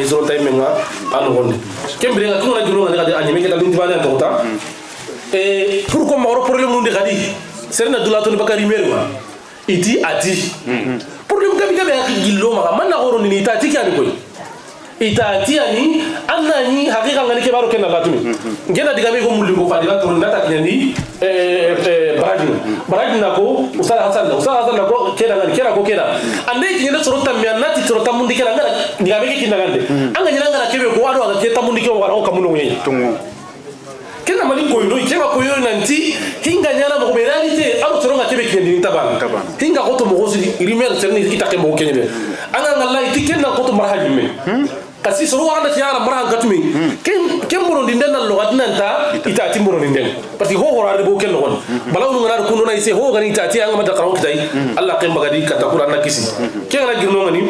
hisro tay menga anu gonde kembere nga kuma gironga ngade anyeme ke dalin tibane antota pour ko mawro problème nunde kadi serna dulato ni bakari merwa iti ati problème gabi gabi gillo ma man na goro ni ita tiki ani koy ita ati ani annani hakika ngani ke baro kenna latumi ngena diga be ko mulingo fadila to ndata nyani barajin nako usala hasan nako keda ngani kera ko keda ande kinyele sorota mianati sorota mundi kera ngara diga be kinna gande anga nyina ngara kebe ko wado aga keta mundi ke wala ko kamuno nyenye tungu kena mali ko ino ikema ko yo nanti hinga nyana mo realite aro soronga kebe kindi tabana hinga ko to mo gosi rimer serni itake mo kenyebe anga ngalla itikena ko to marhajime kasi soro anda tiara mara gatumi ken boro dinden na lo gadna ta itati boro dinden parce que ho horare bo ken non balaw no ngana kuno na ise ho gani itati anga mata karaw kitai Allah ken bagadi kata Qur'an na kisi ken na girno ngani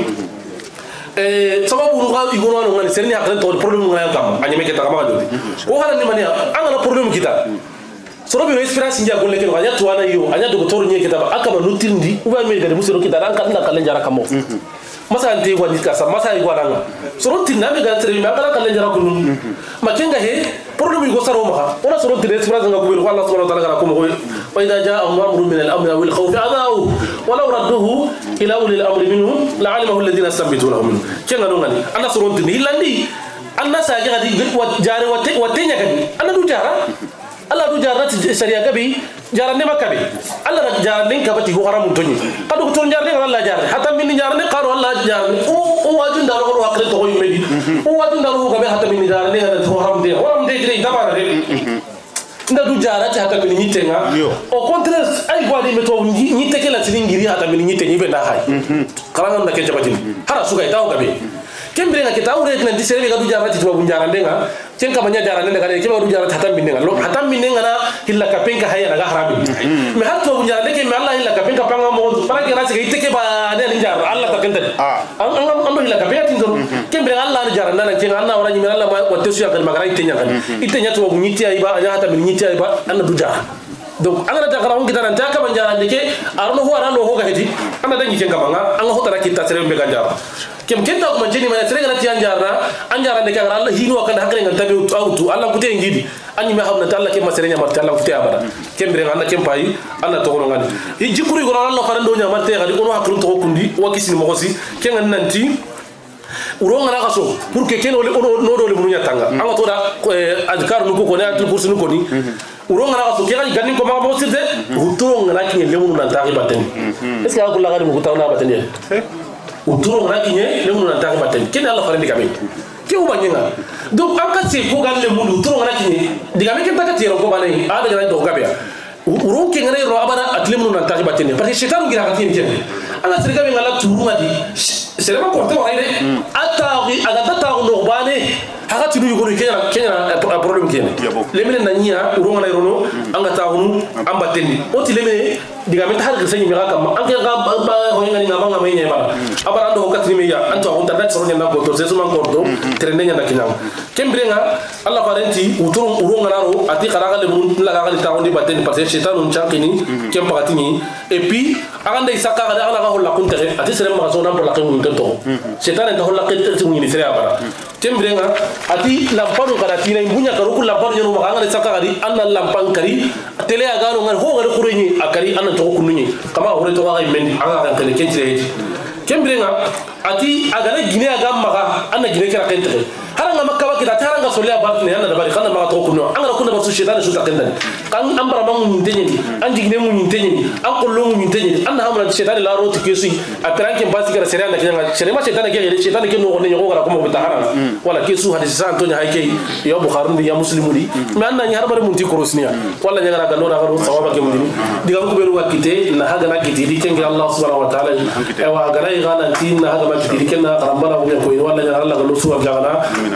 sababu no ga igono no ngani serni hakran to problem ngana kam anyeme ke takama do o hala ni mania anga na problem kita soro bi no experience ndia golle ken wanya tuana yo anya docteur nye kita akama nutirndi uba me gade musiro kita ran kan na kala njara kamo masa ante wani kasa masa yi gwadanga soro tinna me ga tere me akala kala njara kunu makenga he problème go saro maka ona soro tire experience nga kubel Allah subhanahu wa ta'ala gara ko mo wa idha jaa amrun min al-amn aw al-khawf adau wa law radduhu ila ulil amri minhum la'alimahu alladhina yastanbitunahu minhum kenga no ngani ana soro tinni hilandi anna sa ga di wa jare wa tenya kadi anna du jara Allah du jara sharia gabi jara ne makabi Allah jara ne kabati ho haramun tonyi kadu to jara ne Allah jara hatta min jara ne qaru Allah jara o wajun daro ho akre to yimedi o wajun daro ho gabe hatta min jara ne ho haram de gre dabara de nda du jara ta hatta min nyitenga au contraire ay gwadi meto nyite kala tilingiri hatta min nyite nyibe na hay kala ngam na ke jabati hara suga itaw gabe kembere nga kita awre na disere ga du jara ti to bunjara ndenga ken ka banya jara ndenga ke ba du jara hatam binenga lo hatam binenga na hilla ka penka haya na harabi me har to bunjara ndeke me Allah hilla ka penka panga mo para ke rasi iteke ba ne njara Allah ta kenta an hilla ka penka tinzo kembere Allah na jara ndana ken Allah wala nyimi Allah wa tesu ya kan magara itenya kan itenya to bunyiti ay ba anya hatam nyiti ay ba an du jara donc angana ta garawon kita nan ta ka banja ndeke arno ho arano ho ga hedi ana dangi ken ka banga an ho tara kita sere be ganjara kem kenta ko manjeni mana sere ngati anjara de kan Allah hinu kan hakre ngal tabe autu Allah kute ngidi anyi me hamna Allah kem sere nya marta Allah kute abada kem bre Allah kem payi Allah to gono ngani hi jikuri gono Allah farando nya marte gadi gono hakru to kundi wakisini mokosi ken nanti uro ngana kaso pour que ken no do le munya tanga anga to da azkar nu ko ne atul kursu nu ko ni uro ngana kaso ke gani ko ma mo sirde uturo ngana kin le munu nan tari baten est ce que akula gadi mu ko tawna baten uturo ngana kinye le munu nan tari baten ken Allah farandi kabe ke ubanyenga donc an ka se ko galle munu uturo ngana kinye diga me ken takati ro ko bane a daga do gabe uro ke ngana ro abara atle munu nan tari baten parce que shaitan ngira ka tin ken ala sirga be ngala turu ngadi c'est pas porté wa ide atari aga ta no bane haga tinu yugo kenya problème kene lemene nanya uro ngana rono anga ta hunu amba tenni oti lemene diga meta har gese nyimi aka ma anke ga ba ho ngani ngaba ngama nyema ba abara ndo hokati mi ya anto on tada soro nyanda ko to sesu man ko do trende nyanda kinam kembrenga Allah parenti uturo uro ngana ro ati kharaga le mun la ga ta ondi baten parce que shaitan on chankini kem pakatini et puis aganda isaka ga ala ga holla kuntere ati sere ma so nampo la kun to shaitan en holla kete tu ni sere abara kembrenga ati lampano karatina imbunya karuku lampano nyano ma ga saka ga di anna lampan kari tele aga no ngal ho ga kurenyi akari anna to kununyi kama hore to ga men aga kan kene kentire kembrenga ati agana gine aga maga anna gine kera kentere haranga makka wakita taranga solia batne anna dabari kana maga to kunno anga kunna basu shedana shuta kendani kan ambara bangu nyintenyi anji gine mu nyintenyi an kollo mu nyintenyi anna hamna shedana la roti kesu atranke basi kera sere anna kinanga sere ma shedana ke shedana ke no wonne nyogo gara kuma bitahara wala kesu hadisi sa antonya hayke ya bukhari ya muslimu di me anna nyar bare munti korosniya wala nyagara ga nora garo sawaba ke mundini diga ko beru wakite na haga na kiti di kengi Allah subhanahu wa ta'ala wa gara igana tin na haga ma kiti kenna karambara ko wala nyara Allah ga lusu wa jagana to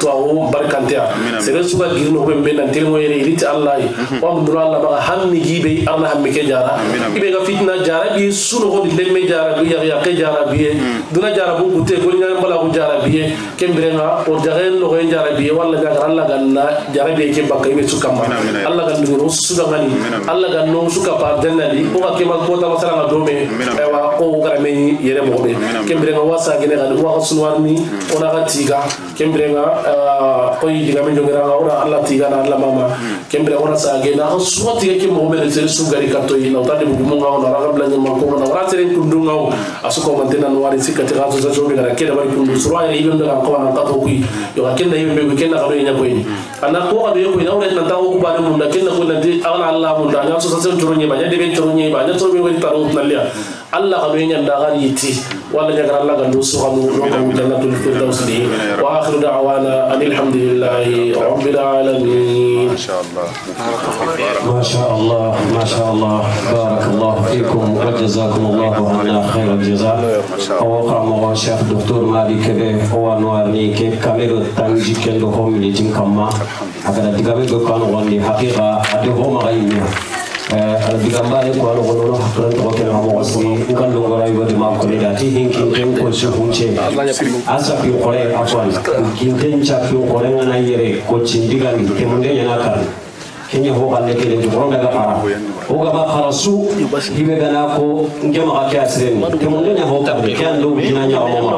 barkantia sere suga girno be ben nan telmo yere rit Allah wa mun Allah ba hammi gibe arna hammi ke jara ibe ga fitna jara bi suno ko di lemme jara bi ya ke jara bi duna jara bu gute ko nyam bala ko jara bi kembere nga o jaren no ko jara bi walla ga Allah ganna jara bi ke bakay be sukama Allah ganna no suga ngani Allah ganna no suka par jannali ko ke ma ko ta masala do me wa ko ga me yere mo be kembere nga wasa gene ga wa sunwarni ona ga tiga kembere nga ko yi diga men jogera nga ora Allah tiga na Allah mama kembere ona sa gena o suwati ke mo be sere sugari kato yi na tade bu mo nga ona ra bla nyama ko na ora sere kundu nga asuko mantena no wari sikati ga so so be ga ke da bari kundu surwa yi be nga ko na kato ku yo ga kenna yimbe be kenna ga do nya ko yi ana ko ga do ko ina ora na tawo ku ba de mun na kenna ko na di ala Allah mun da nya so so toro nyi ba nya de be toro nyi ba nya toro be wari taro na liya Allah ga do nya da ga yiti wala nya ga Allah ga do so ga no ko jannatul firdaus di wa akhiru da'wana alhamdulillahi rabbil alamin ma sha Allah ما شاء الله ما شاء الله بارك الله فيكم وجزاكم الله عنا خير الجزاء وقام الشيخ دكتور مالك به هو نوارني كيف كاميرو تانجي كندو هم لجين كما هذا دكابي كانوا غني حقيقة أدهم غيميا الدكابي كانوا غنوا حقرن توكل هم واسمي كان لغورا يبدو ما كل داتي هنكين كم كل شهونشة أسا في قرية أفضل كنتين شافي قرية أنا يري كوتشين ديغاني كمودين يناكر kenya ho galle kele jibron daga para o gaba kharasu hibe gana ko ngema ka kasren kemunde nya ho tabe kan do bina nya mama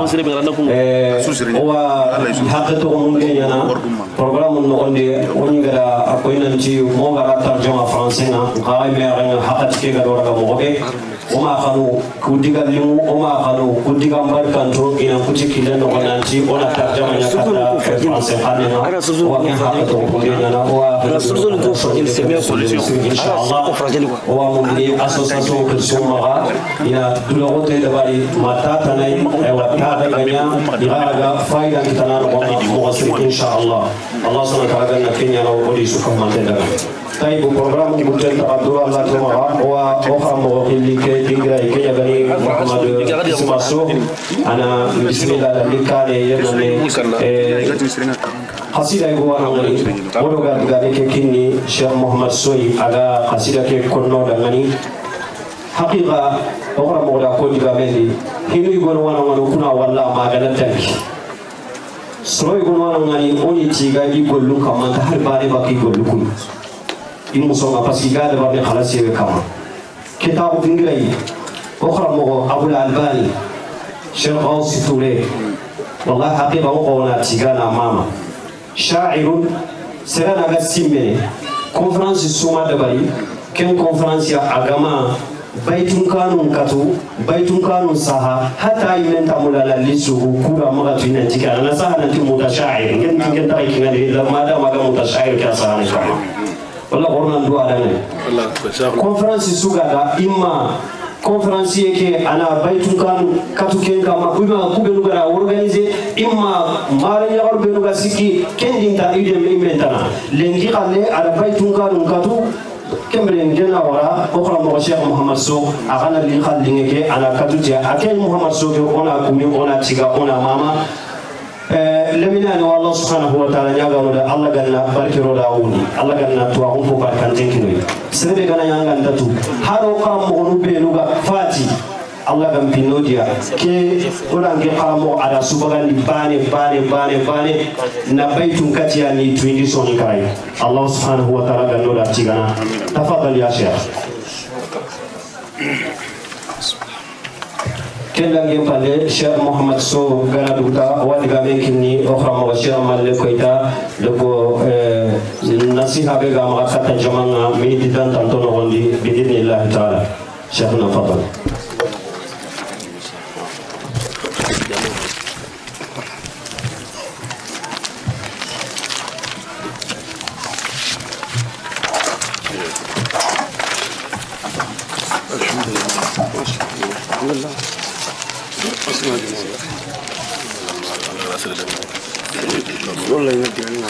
wa haqatu munde nya na program no onde woni gara akoina ci mo gara tarjuma français na qay me ga haqat ke ga do daga mo be o ma khanu ku digal limu o ma khanu ku digam bar kanto ina ku ci kilen no onanti ona tarjuma nya kata français hanena wa nya haqatu munde nya na wa il s'est bien solution inshallah wa mumni association que somaga ina dulorote de bari matata nay wa tada ganya iraga faida kitana wa muwassil inshallah Allah subhanahu wa ta'ala kenya na wodi suka mantenda طيب برنامج مجد عبد الله تمام وأخرى اللي كيجرا كي يغني محمد اسماسو أنا بسم الله اللي كان يغني قصيدة يقول أنا ولو قال كيني شيخ محمد سوي على قصيدة كيكونو دعني حقيقة أخرى مغلا كل جبالي هني يقول وانا كنا والله ما قالتك سوي يقول وانا أوني تيجي يقول لك ما تهر باري باقي يقول لكم المصنع بسيجاد بابي خلاص يبكما كتاب إنجليزي أخرى مغو أبو الألباني شيخ غوث تولي والله حقيقة مغونا تيجانا ماما شاعر سرنا غسيمني كونفرنس سوما دبي كم كونفرنس يا أجمع بيتون كانوا سها حتى يمن تمولا للسوق كورا مغتوين تيجانا نسها نتي متشاعر كن تاي كنا لما دا ما متشاعر كاسها نكما والله قرنا ندوا على كونفرنس سوغا إما كونفرنس يك أنا بيتون كاتو كين كما كوبي نوغا أورغانيزي إما ماري يغور بنوغا سيكي كين دينتا إيدم إيمنتنا لينجي قالي على بيتون كاتو كمبرين جنا ورا أخرى مغشيخ محمد سو أغانا اللي خالدينك أنا كاتو جا أكين محمد سو أنا كومي أنا تيغا أنا ماما لمن أنا والله سبحانه وتعالى يعلم الله جل باركه داوني الله جل توهم فباركان تكني سنبي كنا يعلم دتو هارو قام مغنوبي لوجا فاتي الله جل بينوديا كي orang ke قامو على سبحان باني نبيتون كتياني تويندي سوني كراي الله سبحانه وتعالى جل نودا تيجانا تفضل يا شيخ كلا ينفعل شيخ محمد سو غنا دوتا وادغا مكني اخرى مغشير مال كويتا لكو نصيحه بيغا ما خاطر جماعه مي ديدان تانتو نوندي باذن الله تعالى شيخنا تفضل والله يودي عنا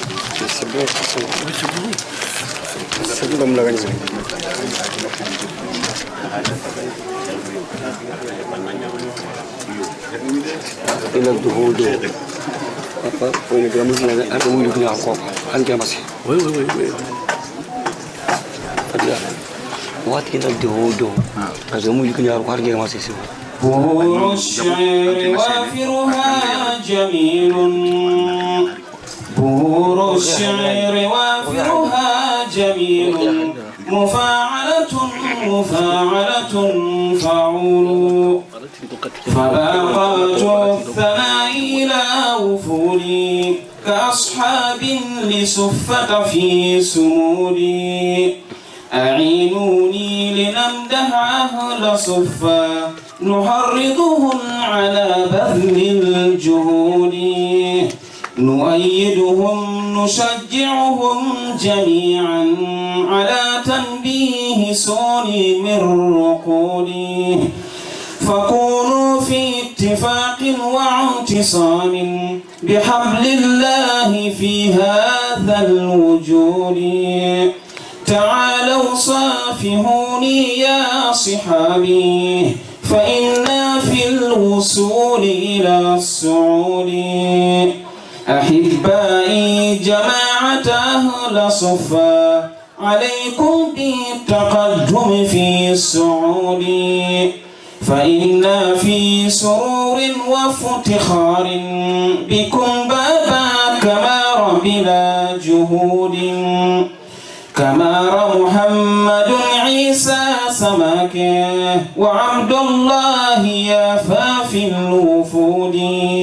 سبب ملغني إلى الدخول وين جرامز أنا أقول لك نعم عن جامسي وي واتي نبدو أزمو يمكن يعرف عن جامسي سو بور الشعر وافرها جميل بور الشعر وافرها جميل مفاعلة فعول فباقات الثناء لا وفولي كأصحاب لسفة في سمولي أعينوني لنمدح أهل صفا نحرضهم على بذل الجهود نؤيدهم نشجعهم جميعا على تنبيه سوني من رقودي فكونوا في اتفاق واعتصام بحبل الله في هذا الوجود تعالوا صافحوني يا صحابي فإنا في الوصول إلى الصعود أحبائي جماعة أهل صفا عليكم بالتقدم في الصعود فإنا في سرور وافتخار بكم بابا كمار بلا جهود كمار محمد عيسى سماكه وعبد الله يافا في الوفود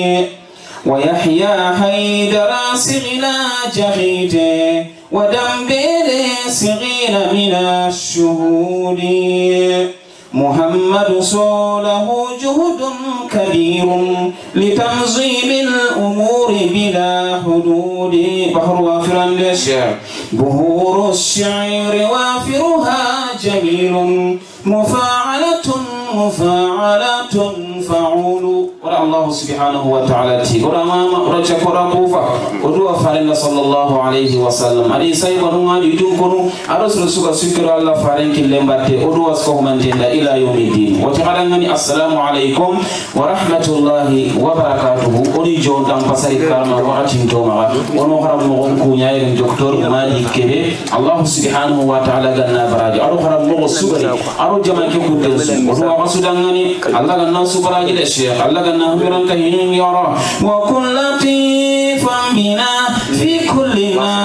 ويحيى حيدر صغنا جغيته ودمبيل صغير من الشهود محمد صوله جهد كبير لتنظيم الأمور بلا حدود بحر وافرا للشعر بهور الشعر وافرها جميل مفاعلة فعول ورا الله سبحانه وتعالى ورا ماما ورا شكورا كوفا ودوا فارنا صلى الله عليه وسلم علي سايب ورا يدوم كنو أرسل سوكا سكر الله فارن كلهم باتي ودوا سكوه من تندا إلى يوم الدين وتعالى السلام عليكم ورحمة الله وبركاته وني جون دام بسري كلام وقتين توما ونوهرب مغون كونيا الدكتور مالي كبي الله سبحانه وتعالى جنا براج أروهرب مغو سوري أرو جماعة كودنسو ودوا قصدانني الله جنا سبراج الشيخ الله جنا هبران كهين يرى وكل لطيفا بنا في كل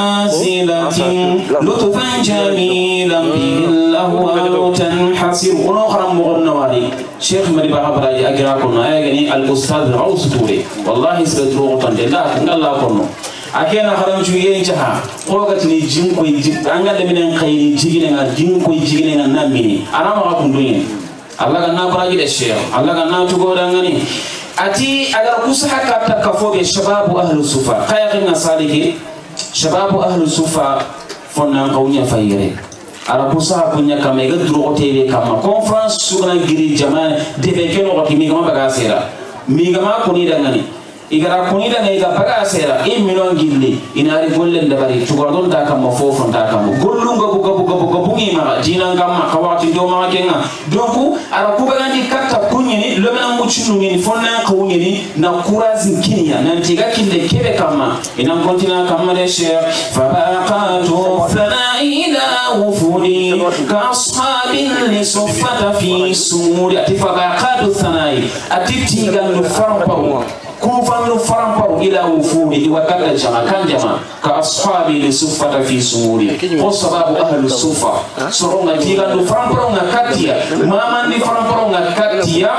نازلة لطفا جميلا به الله تنحسر ونوهرب مغون نواري شيخ مري بابا براج أجراكم أيعني الأستاذ غوث توري والله سبتروه تندلا الله كنو akena haram juye jaha qogati jinko angale minen khayri jigine na jinko jigine na namini arama ka kunduye Allah ganna baraji de sheikh Allah ganna tugo dangani ati agar kusaha ka takafobe shababu ahlu sufa khayqina saliki shababu ahlu sufa fonna qawnya fayire ara kusaha kunya kama igadru hotele kama conference sugana giri jama debe keno ko kimi kama bagasera migama kuni dangani igara kunida ne ga baga sera e milon gilli inari gollen da bari tugadon da kam fofon da kam gollunga buga bungi ma dinan gamma kawati do ma kenga donc ara kubagandi katta kunyini lomena muchunu ngini fonna kawnyini na kurazin kinya nan tiga kinde kebe kama ina kontina kama de sheikh fabaqatu thanaila wufudi ka ashabin li suffata fi sumuri atifabaqatu thanai atitiga nufarpa كوفان فرامبو إلى وفود وكذا جماعة كان جماعة كأصحاب لسفة في سموري وصباب أهل السفة سرنا تيغا فرامبو نكاتيا ما من فرامبو نكاتيا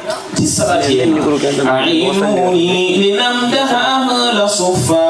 تسالتي أعينوني لنمدح أهل الصفة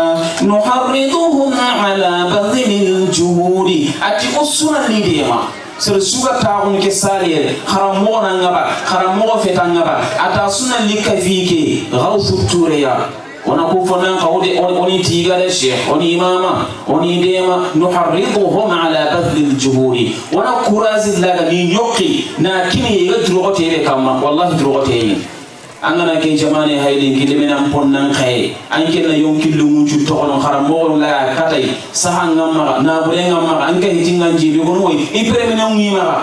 نحرضهم على بذل الجهود أتي أسونا لديما سرسوغا تاون كسالي خرامونا نغبا خراموغا فتا نغبا اتا سنة لك فيكي غوث التوريا ونقوفنا قولي أوني تيغا الشيخ أوني إماما أوني ديما نحرضهم على بذل الجهود ونقراز لغا من يقي ناكيني يغدرغتي بكما والله درغتي angana ke jamane hayli kilimena ponnan khay anke na yonkillu munchu tokono xarambo la katay sahangam ma na burenga ma anke hitinga jibi gono wi ipremena ngima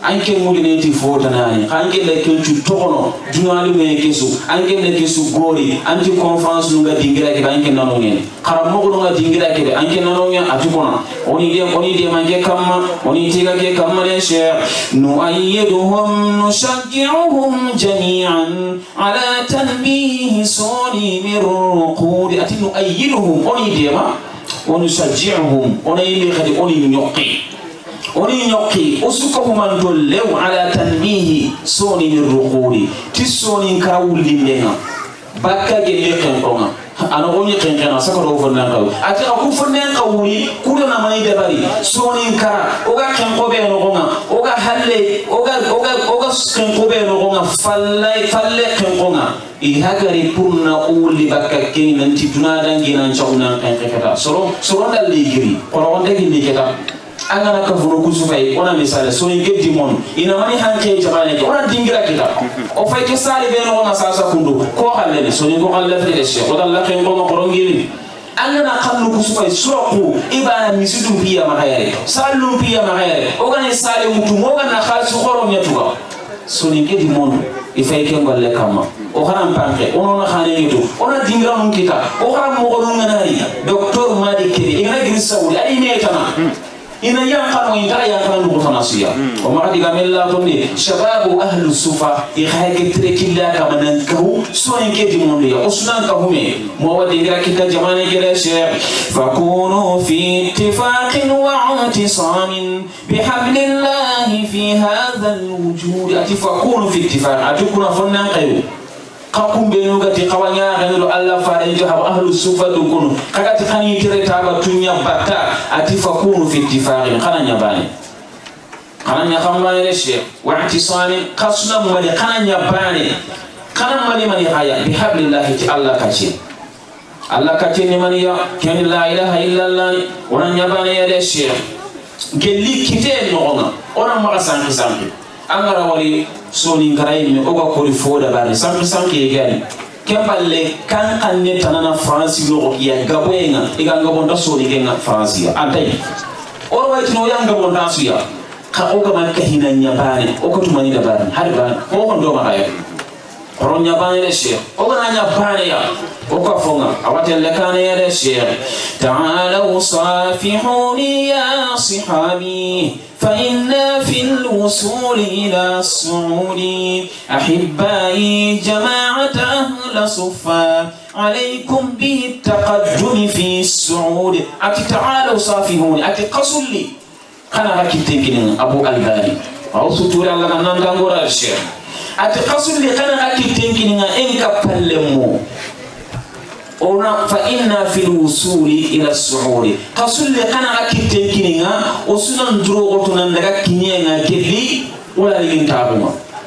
anke mudineti fotanani anke le kencu tokono dunali me kesu anke le kesu gori anti conference nunga dingira ke anke nano ngene karamo nunga dingira ke anke nano ngene atukona oni de manke kamma oni tiga ke kamma le sheikh nu'ayyiduhum nushajji'uhum jami'an ala tanbihi suni min ruqud ati nu'ayyiduhum oni de ma oni nushajji'uhum oni li khadi oni nyoqi oni nyoki usuko manto lew ala tanbihi soni min ruqudi tisoni karawuli menga bakka gelle kenkonga ana goni kenkena sakaro fonna kaw ati aku fonna kawuli kudo na mani debari soni kara oga kenko be no gonga oga halle oga kenko be no gonga falle kenkonga I hagari purna uli bakka kenan tituna dangina chawna kenketa soro dal ligiri ko ndegi ligeta angana ka furo kusufay ona misale so ngi dimon ina mani hanke jabane ke ona dingira kita o fay ke sale be no na sasa kundu ko halle so ngi ko halle fe de she ko dalla ken ko ko ngiri angana khallu kusufay soko ibana misidu biya magayare sallu biya magayare o gane sale mutu mo gana khalsu khorom nyatuga so ngi dimon ifay ke ngolle kama o xaram panke ono na xane yitu ona dingira mun kita o xaram mo ko nganari docteur madi kebe ina giri sawuli ali metana ina yanqanu intara yanqanu mutanasiya wa ma diga milla tonni shababu ahlu sufa ihayke trekilla kama nankahu so enke di monde ya usnan ka hume mo wadi gira kita jamane gira sheikh fakunu fi ittifaqin wa i'tisamin bihablillahi fi hadha alwujud atifakunu fi ittifaq atukuna fonnan qayu kakum be no gati kawanya ngalo Allah faare jo haba ahlu sufa do kono kagati khani tireta ba tunya batta atifakunu fi ittifaqin khana nyabani khana nyakambane le sheikh wa i'tisani qasna mali khana nyabani khana mali haya bihablillahi ti Allah kachi ni mani ya ken la ilaha illa Allah wana nyabani ya le sheikh gelli kite no ona ma sanki angara wali soni ngaray mi oga ko foda bari sanki yegani keballe kan kanne tanana France no ya gaboyenga iganga bonda soni genga France ya antay or wayti no yanga bonda suya ka oga man kahina nyabane o ko tumani da bari harba ko ko do ma hayo koron nyabane le sheikh oga na nyabane ya o ka fonga awate le kan ya le sheikh ta'ala usafihuni ya sihabi فإن في الوصول إلى الصعود أحبائي جماعة أهل صفا عليكم بالتقدم في الصعود أتي تعالوا صافهون أتي قصوا لي أنا هكي تنكين أبو الباني أو سطوري الله نان دانغورا الشيخ أتي قصوا لي أنا هكي تنكين إنك بلمو ona fa inna fil wusuli ila as-su'ud qasul kana akitenkininga osuna nduro otuna ndaga kinyenga kelli wala lintabuma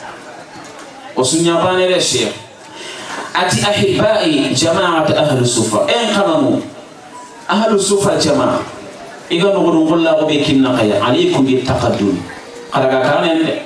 osunya bane le sheikh ati ahibai jama'at ahli sufa en qamamu ahli sufa jama'a igano godon golla ko be kinna qaya alaykum bi taqaddum qaraga kanende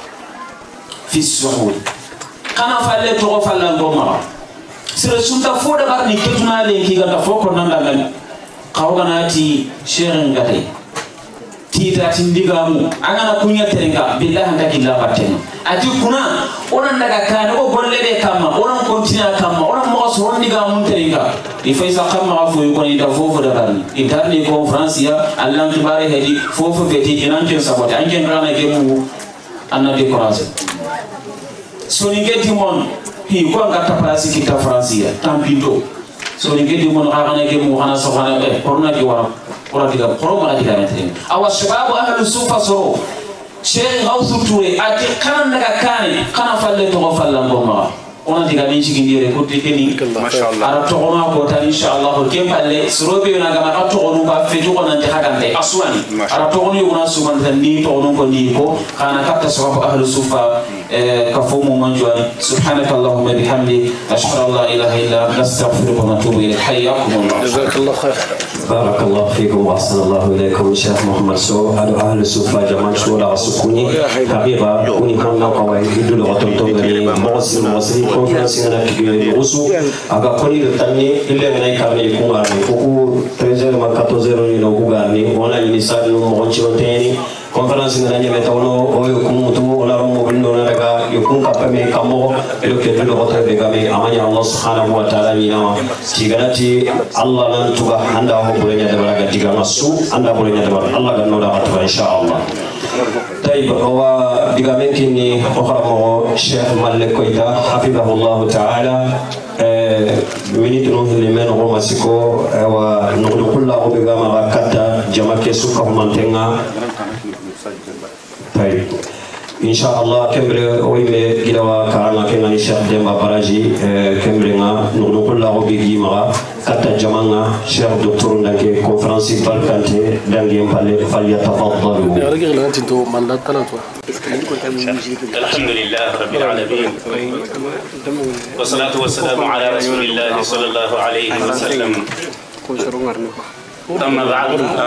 fi as-su'ud kana falle to falla ngoma sere sunta foda barni ketuna le ki gata foko nanda ngani kawganati sheikh ngate tita tindigamu angana kunya terenga billahi ndakilla batten ati kuna onan daga kana o golle be kama onan kontina kama onan mo so ndigamu terenga ifaisa kama afu yuko ni da fofo da barni interni conference ya allah tibare hedi fofo veti inanke sabote anken rana gemu annabi courage so ngeti mon hi ko ngata place kita francia tampindo so ngedi mon xana ke mo xana so xana corona ki wara ora diga corona diga metre awa shababu ahlu sufa so sheikh gausu touré ati kan daga kane kana falle to falla ngoma ona diga min ci ngire ko tekeni mashallah ara to ma ko ta inshallah ke falle surobe na ga ma to onu ba fe to nan te hagante aswani ara to onu yuna suman tan ni to onu ko ni ko kana katta shababu ahlu sufa كفوم منجوان سبحانك اللهم بحمدك أشهد أن لا إله إلا أنت نستغفرك ونتوب إليك حياكم الله جزاك الله خير بارك الله فيكم وأحسن الله إليكم الشيخ محمد سو أهل السوفا جمال شورى السكوني حبيبا وني كنا قواعد يدل غتمتم غني موصل كونفرنس هنا كبير وسو أجا كوني التاني إلا غني كارني يكون غني كوكو 13 ما 14 ني لو غني ولا ينسال مغني وتاني conférence na nyame tawno o yokum tu ona romo bindo na daga yokum kapame kamo elo ke do hoto be game amanya Allah subhanahu wa ta'ala mina tiganati Allah nan tuga handa ho bulenya da baraga diga masu anda bulenya da Allah ganno da hatu inshallah طيب هو ديغامنتيني اخرى الشيخ مالك كويتا حفظه الله تعالى منيت نوه لمن هو ماسكو ونقول كله بغاما كاتا جماكي سوكا مانتينا طيب ان شاء الله كمبر ويمي كيلوا كارانا كينا الشيخ ديما براجي كمبرنا نقول كله بغيما كاتا جمانا شيخ دكتور نكي كونفرنسي بالكانتي دانغي مبالي فليتفضلوا الحمد لله رب العالمين والصلاة والسلام على رسول الله صلى الله عليه وسلم أما بعد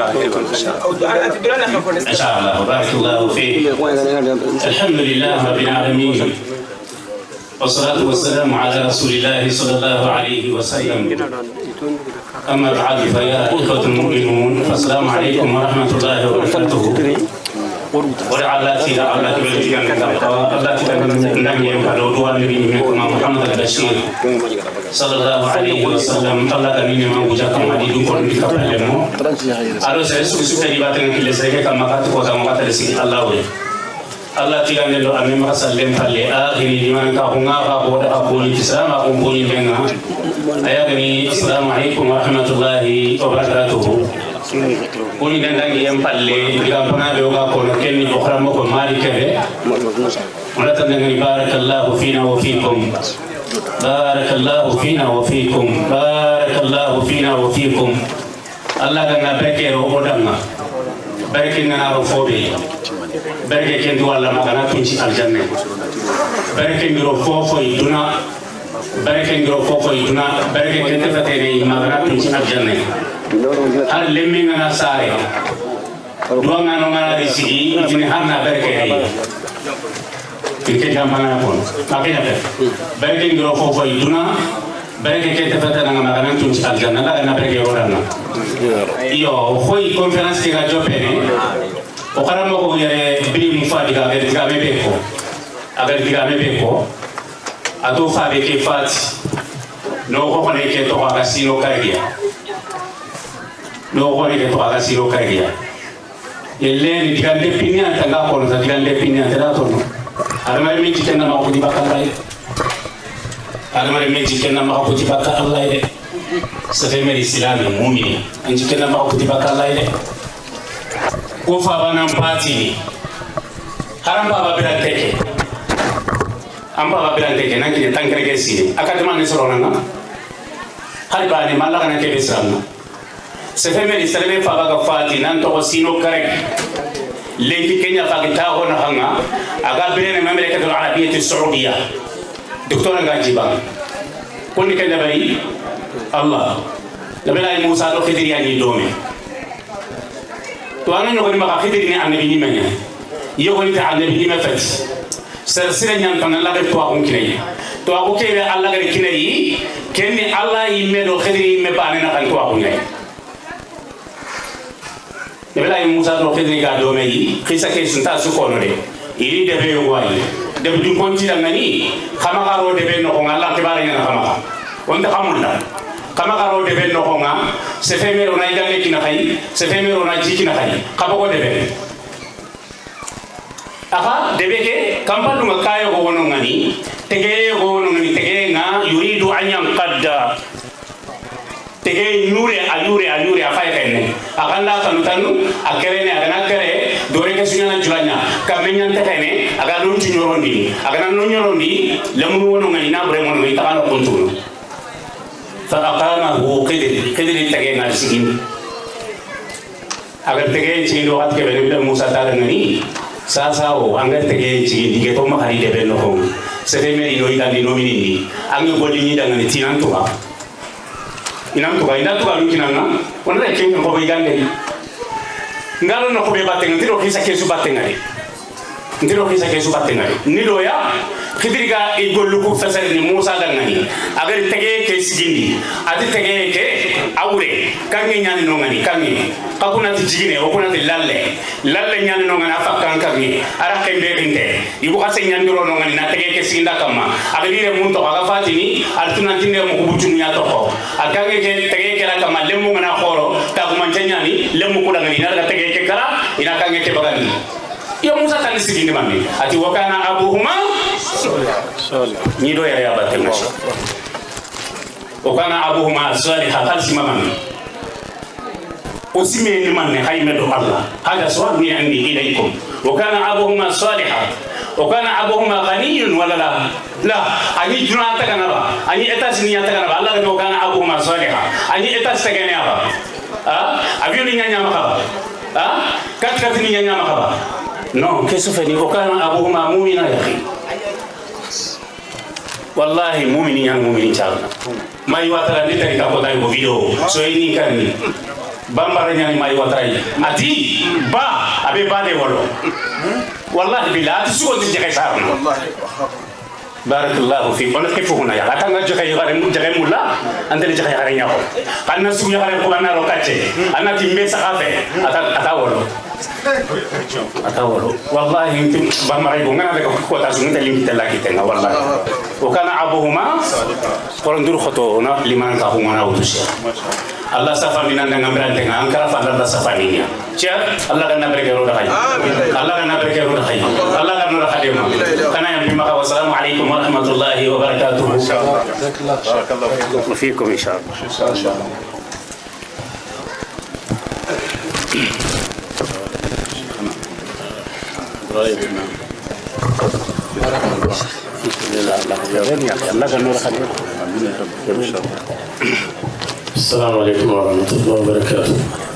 إن شاء الله بارك الله فيك الحمد لله رب العالمين والصلاة والسلام على رسول الله صلى الله عليه وسلم أما بعد فيا إخوة المؤمنون فالسلام عليكم ورحمة الله وبركاته ولعلاتي لعلاتي بلتي أن تبقى أبلاتي أن ينفعلوا دوان منكم محمد البشير صلى الله عليه وسلم الله أمين من وجاكم عديد كل بكبالمو ألو سيسوك سكتري باتنا كل سيكي كما كاتكو زمو كاتلسي الله ولي الله تيغان لو أمين مرسلم فالي آخري لمن كاهونا فاقود أقولي تسلام أقومي لنا أيضني السلام عليكم ورحمة الله وبركاته kuni dandangi yampalle gampana be oga ko kenni okhramo ko mari kebe wala tandangani barakallahu fina wa fikum barakallahu fina wa fikum barakallahu fina wa fikum Allah ganna bekero odanga barke ngana ro fobe barke kendu wala magana tunci aljanna barke ngiro fofo iduna barke ngiro fofo iduna barke kente fatene magana tunci aljanna har lemmi ngana sare duwa ngano ngana risigi itini harna barke ay ke jampana kon makanya barke ngiro fofo iduna barke kente fatene magana tunci aljanna la na barke rodana iyo khoy conférence ki ga jopene o karamo ko yare biri mu fa diga be diga be ko agar diga be ko ato fa be ke fati no ko ne ke to aga sino kaidia no ko ne ke to aga sino kaidia yelle ni diga de pinya tanga ko no diga de pinya tera to no arma mi tikena ma ko di bakalay arma mi tikena ma ko di bakalay de sa fe meri silami mu'mini an tikena ma ko di bakalay de ko fa bana pati haram baba biran teke am baba biran teke nan ki tankere ke sini akadema ni sorona na hari bani malla kana ke bisramna se fe meri salame fa baga fati nan to sino kare lenki kenya fa kita hona hanga aga birene mamlakatul arabiyyah as-saudiyya docteur ngajiba konni kenya bayi Allah nabila Musa do khidriya ni dome to anan yogoni maka khidri ni annabi ni manya yogoni ta annabi ni mafat sarsira nyam tan la def to akon kinay to ako kebe Allah gari kinay kenni Allah yimme do khidri yimme bane na kan to akon ngay nabila Musa do khidri ga do meyi khisa ke sunta su kono de iri de be wayi de du konti ngani khama garo de be no ko Allah kibare na khama wonta xamulna kama garo de ben no nga se femero na idale kina khay se femero na jikina khay kabako de ben aha de beke kampanu ngakayo go wono ngani tege go wono ngani tege nga yuridu an yanqadda tege nyure ayure afay kene akalla kanu tanu akerene agana kere dore ke sunya na julanya kamenya tekene aga non tinyorondi aga non nyorondi lamu wono ngani na bre wono ita kana kontulu فأقامه قدر تجين السجين agar tege ci do at ke be Musa ta ngani sa sawo agar tege ci di ke to ma hari de be no ho se fe me ino ida ni no mini angi bodi ni da ngani tinan to ba inam to ba ina to ba lu kinanga on re ke ko be gande ngalo no ko be batte ngiro hisa ke su batte ngari ndiro hisa ke su batte ngari ni do ya khidriga e gollu ko fasal ni Musa da ngani agar tege ke sigindi ati tege ke awre kangi nyani no ngani kangi kakuna tijine okuna lalle nyane no ngana fakkan kami ara kembe rinde ibu khase nyandiro no ngani na tege ke sinda kama agire munto aga fatini altuna tinde mo kubutu nya to ko agage ke tege ke ra kama lemu ngana khoro ta kuma nyani lemu kula ngani na tege ke kara ina kange ke bagani yo musa tan sigini mami ati wakana abuhuma salih ni do ya batte mo wakana abuhuma salih hal simamami وسمي لمن حيمد الله هذا سؤال من عندي إليكم وكان أبوهما صالحا وكان أبوهما غني ولا لا لا أني جنا تكنبا أني أتاسني تكنبا الله كان وكان أبوهما صالحا أني أتاس تكنبا أبيوني نيا مخبا كاتكاتني نيا مخبا نو كيسفني وكان أبوهما مؤمنا يا أخي والله مؤمنين يا مؤمنين شالنا ما يواتر نتري كابوتا يبو فيديو سويني كاني bambara nyani mai watrai ati ba abe bale wolo wallahi billahi suko ti jeke sarna wallahi barakallahu fi on kefu huna ya atanga jeke yare mu jeke mulla ande jeke yare nyako kanna suku yare ko kanna ro kache anati mbe sakafe ata wolo wallahi intim bambara go ngana de ko ta sunta limite la kitenga wallahi o kana abuhuma koron dur khoto na liman ka huma na utusia Allah safani nanda ngambrante nga angkara fa Allah safani nya cia Allah kan nabre kero dakai Allah kan nabre kero dakai Allah kan nura khadima kana yang bima wa assalamu alaikum warahmatullahi wabarakatuh barakallahu fiikum insyaallah Allah kan nura khadima السلام عليكم ورحمة الله وبركاته.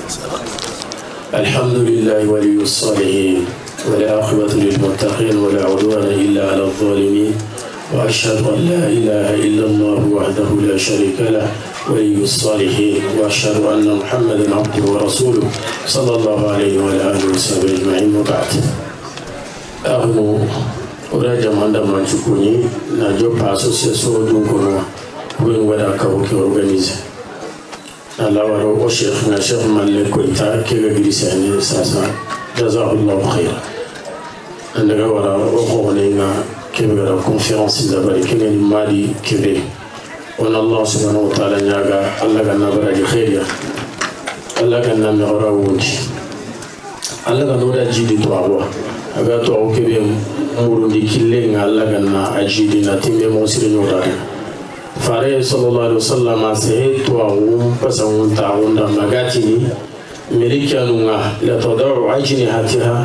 الحمد لله ولي الصالحين والعاقبة للمتقين ولا عدوان إلا على الظالمين وأشهد أن لا إله إلا الله وحده لا شريك له ولي الصالحين وأشهد أن محمدا عبده ورسوله صلى الله عليه وعلى آله وصحبه أجمعين وبعد. أهلا وراجع عندما نشوفني نجوب أسوسياسيون دونكونا وين ولا كوكي أورغانيزي. Allah waro o Sheikh na Sheikh Malik Koita kega girisani sasa jazakallahu khair andaga wara o khone nga kega conférence dabari kega ni mali kebe on Allah subhanahu wa ta'ala nyaga Allah ganna baraji khair Allah ganna mi ora wundi Allah ganna da jidi to awa aga to o kebe murundi kille nga Allah ganna ajidi na timbe mo sire nyora Fare sallallahu alaihi wasallam sai to awun pasan ta'awun da magatini milikanunga la tadau ajnihatiha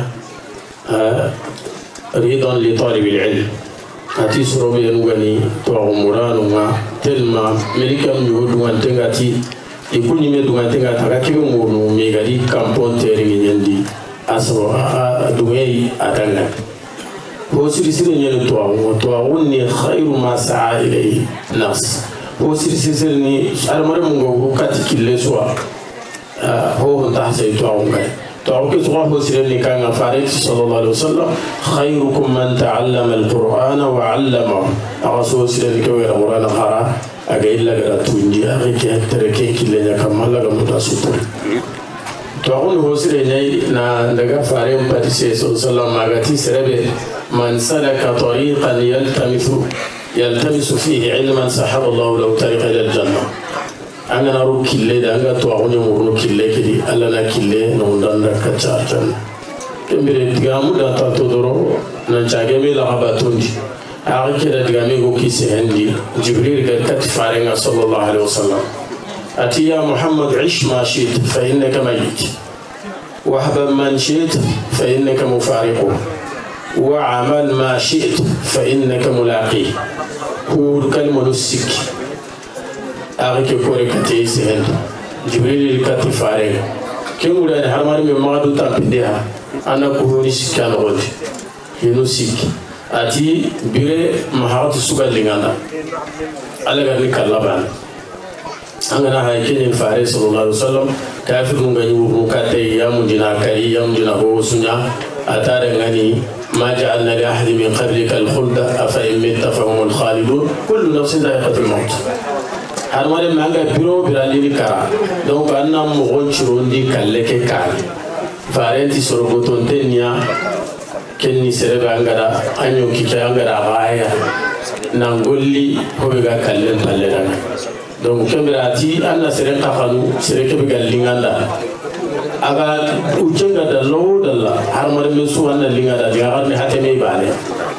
ridan li talib al-ilm ati surobe ngani to umuranunga telma milikan yudunga tengati ikuni medunga tengata kakiyo ngunu megari kamponte ringendi aso dungei atanga وسير سير نيل توعوني خير ما سعى إليه نفس وسير سير ني أرمر مغو كاتي كله سوا هو تحسي توعوني سوا هو سير ني كان فارس صلى الله عليه وسلم خيركم من تعلم القرآن وعلمه أرسل سير ني كوي القرآن خرا أجيل لك تونجي أجيك تركي كله كمال لك متاسوتو توعوني هو سير ني نا لك فارس باتيسي صلى الله عليه وسلم مغاتي سربه من سلك طريقا يلتمس فيه علما سحب الله له طريقا الى الجنه انا نرو كله دانغا تو اوني مورو كله كدي الله لا كله نوندان كاتشارتن كمبري دغامو دا تاتودورو نانچاغيمي لا اباتوندي اغي كده دغامي غو كيسي هندي جبريل قال كتفارنا صلى الله عليه وسلم اتي يا محمد عش ما شئت فانك ميت واحبب من شئت فانك مفارقه وعمل ما شئت فإنك ملاقيه هو كلمة نسك أغيك كوري كتير سهل جبريل الكاتي فارغ كم ولا نحرماني من مغادو تابديها أنا كهوني سكان غودي ينسك أتي بيري مهارات السوق اللي على غير كلابان أنا هاي كني فارس صلى الله عليه وسلم كافر مغني مكاتي يا مجنا كري يا مجنا هو سنيا أتاري غني ما جعلنا لأحد من قبلك الخلد أفإن مت فهم الخالدون كل نفس ذائقة الموت harmare manga biro birali kara donc anna mo gonchirondi kalle ke kali farenti sorogotontenia kenni serebe angara anyo kike angara baya nangolli hobe ga kalle palle dana donc kemirati anna sere kafanu sere ke ga linganda aga ujenga da lo dalla harmare mesu anna linganda diga arne hateme bale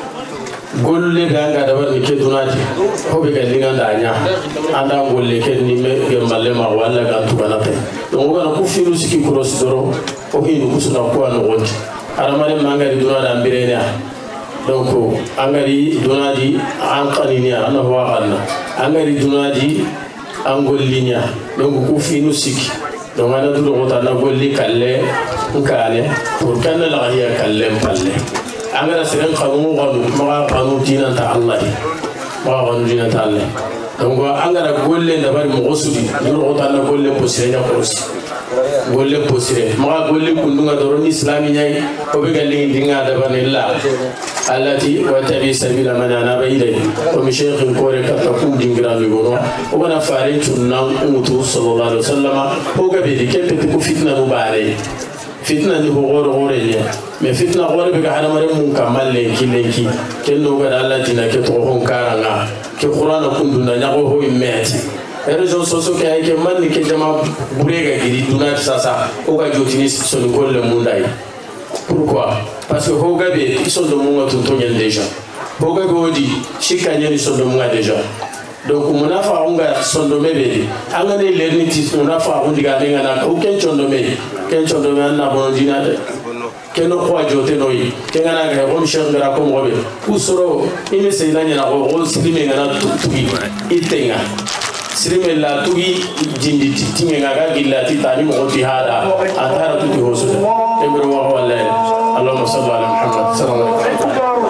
golle ganga da barni ke dunaji hobe ga linganda anya anda golle ke ni me gemalle ma wala ga tubanate donc gana ku firu siki cross doro o hinu kusuna ko an wonti aramare mangari dunada ambirenia donc angari dunaji an qaninia ana wa anna angari dunaji an gollinya donc ku firu siki donc ana duro ko na golli kalle ngale pour kan la ya kalle palle angara seren xamu xamu ma xamu dina ta allah ma xamu dina ta allah donc angara golle da bari mo sudi duro ko na golle ko sirenya ko golle posire ma golle kundunga doro ni islami nyai ko be galle dinga da banilla allati wa tabi sabila man ana bayde ko mi sheikh ko re ka kum dingira mi gono o bana faare tunnan umutu sallallahu alaihi wasallam o gabe di kete ko fitna no bare fitna ni ho goro gore ne me fitna gore be ga hada mare mun kamalle kilenki kenno ga Allah dina ke to hon karanga ke qur'ana kunduna nyago ho immeti réseaux sociaux qui a été manni que jama burega gidi dunat sasa o ga jotini so ko le mundai pourquoi parce que ho gabe iso do munga to tonyen déjà ho gabe odi shikanya ni so do munga déjà donc munafa unga so do mebe anga ne lerni ti munafa undi ga denga na ko ken chondo me na bon dina de keno ko jote noyi kenga na ga ko mi ngara ko mo be usoro ime se nanya na ko silime ngana tuki itenga sirime la tugi jindi tinge ngaga gilla titani mo ti hada atara tuti hosu emro wa wala allahumma salli ala muhammad sallallahu alaihi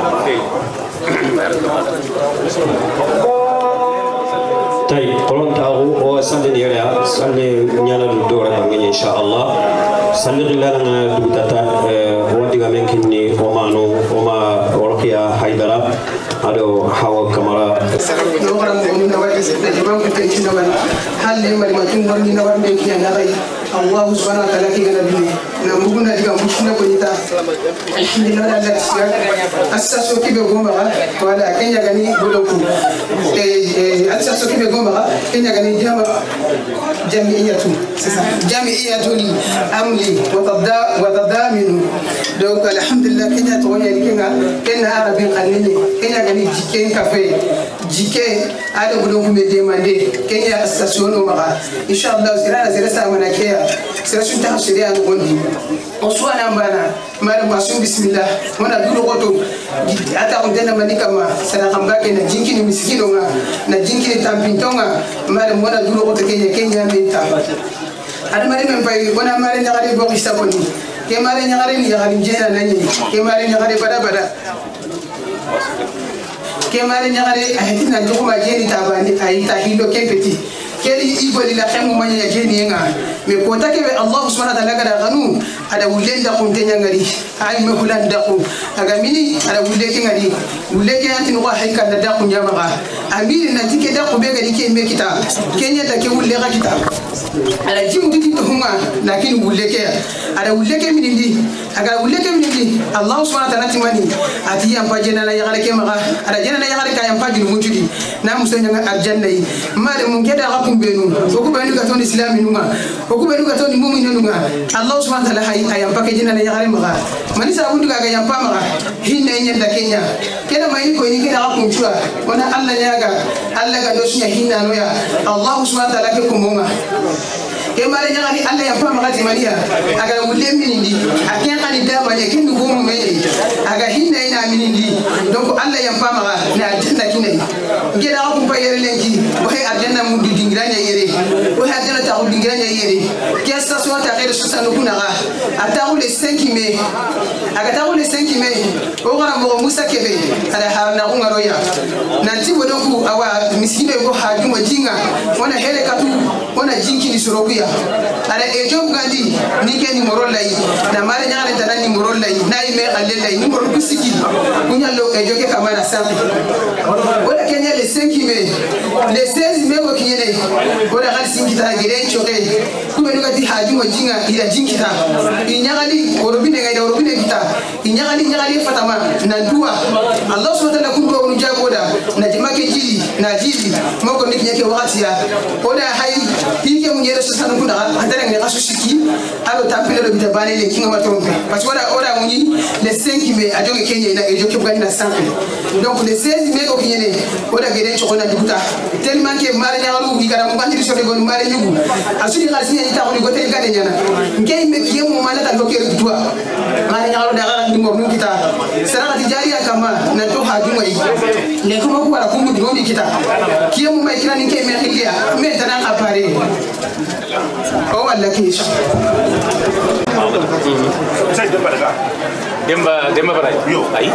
wasallam tay kolon taw o sande ni ya sande nyala du dora bangi inshallah sande dilala na du tata o diga men kinni o mano o ma orqiya haidara ado hawa kamara Allah subhanahu wa ta'ala kiga nabi na muguna diga mushina ko nita alhamdulillah Allah siya asaso kibe gomba wala kenya gani boloku asaso kibe gomba kenya gani jami'iyatu amli wa tadaminu donc alhamdulillah kenya to woni kenya arabin khanni kenya gani jike cafe jike ada boloku me demande kenya asaso no maka inshallah zira sa mana ke sera sunta sharia ngondi on suana mbana mara masum bismillah mona duro goto ata on dena manika ma sana kambake na jinkini misikino nga na jinkini tampintonga mara mona duro goto kenya menta ada mari mempai bona mari nyagari bo kisaboni ke mari nyagari ni nyagari jena nanyi ke mari nyagari bada ke mari nyagari ahitina jokuma jeni tabani ayita hilo kempeti keri igoli la xemu manya jeni nga me ko takebe Allah subhanahu wa ta'ala kada ganu ada wulenda ko tenya ngari ay me hulanda ko aga mini ada wuleke ngari wuleke anti no hayka da da ko nyama amiri na tike da ko be gari ke me kita kenya da ke wulle ga kita ala jimu titi to hunga lakini wuleke ada wuleke minindi aga wuleke minindi Allah subhanahu wa ta'ala timani ati yam pajena la yagare ke maga ada jena la yagare ka yam pajulu mutudi na musanya arjanna yi mare mun keda ga kumbenu ko ko benu ga ton islami nunga ko ko benu ga ton mu'minu nunga Allah subhanahu wa ta'ala ayam pake jena la yagare maga mani sa bundu ga yam pa maga hinne nyenda kenya keda mai ko ni keda ga kunjua wana Allah nyaga Allah ga dosunya hinna no ya Allah subhanahu wa ta'ala ke kumunga kemare nyagani Allah yam pa maga timania aga wulle minindi aken kani dama ne kindu gomu meni aga hinna ina minindi donc Allah yam pa maga na aljanna kinai ngeda ko pa yere lenki o he aljanna mu du dingiranya yere o he aljanna ta du dingiranya yere kessa so ta khere susa no kunaga ata le 5 mai aga ta le 5 mai o gara mo Musa kebe ala harna ngaro ya nanti wodoku awa miskine go hajuma jinga wana hele katu wana jinki ni sorokuya ada ejo gandi ni ke ni morollay na mare nyaare tan ni morollay na ime alellay ni morol kusiki kunya lo ejo ke kamana sabi wala kenya le 5 mai le 16 mai ko kinyene ora gal sin kita gere choke kuma nuga ti haji mo jinga ila jin kita inyagali orobine ga orobine kita inyagali fatama na dua Allah subhanahu wa ta'ala kungo on jagoda na jimake jili na jili moko ni kinyake wakati ya oda hai hike munyere sasa nkunda andara ngi kaso shiki alo tapile do bitabane le kinga matombe parce que ora munyi le 5 mai ajoge Kenya ina ejoke bugani na 5 donc le 16 mai ko kinyene oda gere chokona dikuta tellement que mare nyagalu igara mubandi so de gon mare nyugu asudi khalsi ni ta ko ni gotel gade nyana ngey me kiyemu mala ta doker dua mare nyagalu daga ni ngom kita saraka tijariya kama na to haju mai le kuma ko wala kumu ngoni kita kiyemu mai kira ni ke me khilia me tanan apare o wala kisha Demba para yo ahí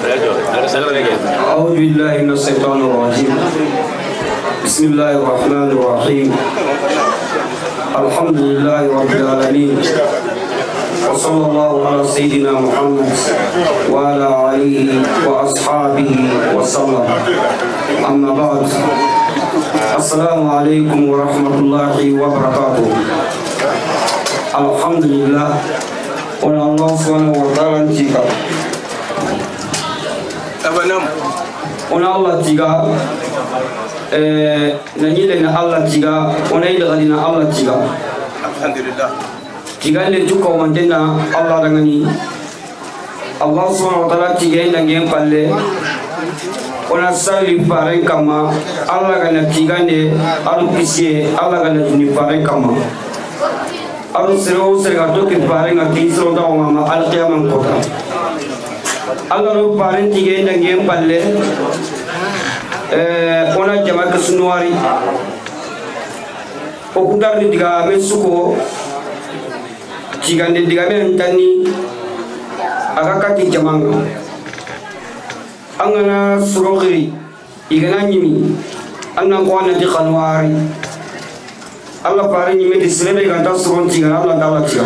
أعوذ بالله من الشيطان الرجيم بسم الله الرحمن الرحيم الحمد لله رب العالمين وصلى الله على سيدنا محمد وعلى آله وأصحابه وسلم أما بعد السلام عليكم ورحمة الله وبركاته الحمد لله الله سبحانه وتعالى جيكا ona Allah tiga nanyile na Allah tiga ona ile gali na Allah tiga alhamdulillah tiga le juko mandena Allah dangani Allah subhanahu wa ta'ala tiga ina ngem palle ona sali pare kama Allah kana tiga ne alu kisi Allah kana ni pare kama alu sero sero to ke pare ngati sero da mama al qiyamam kota Allah ro pare tiga ina ngem palle ona jama ke sunuari o kudar ni diga me suko jigande diga me tani aga kati jamanga angana surogiri igana nyimi anna ko ana di khanwari Allah pare nyimi di sirebe ganta suron tiga Allah dala tiga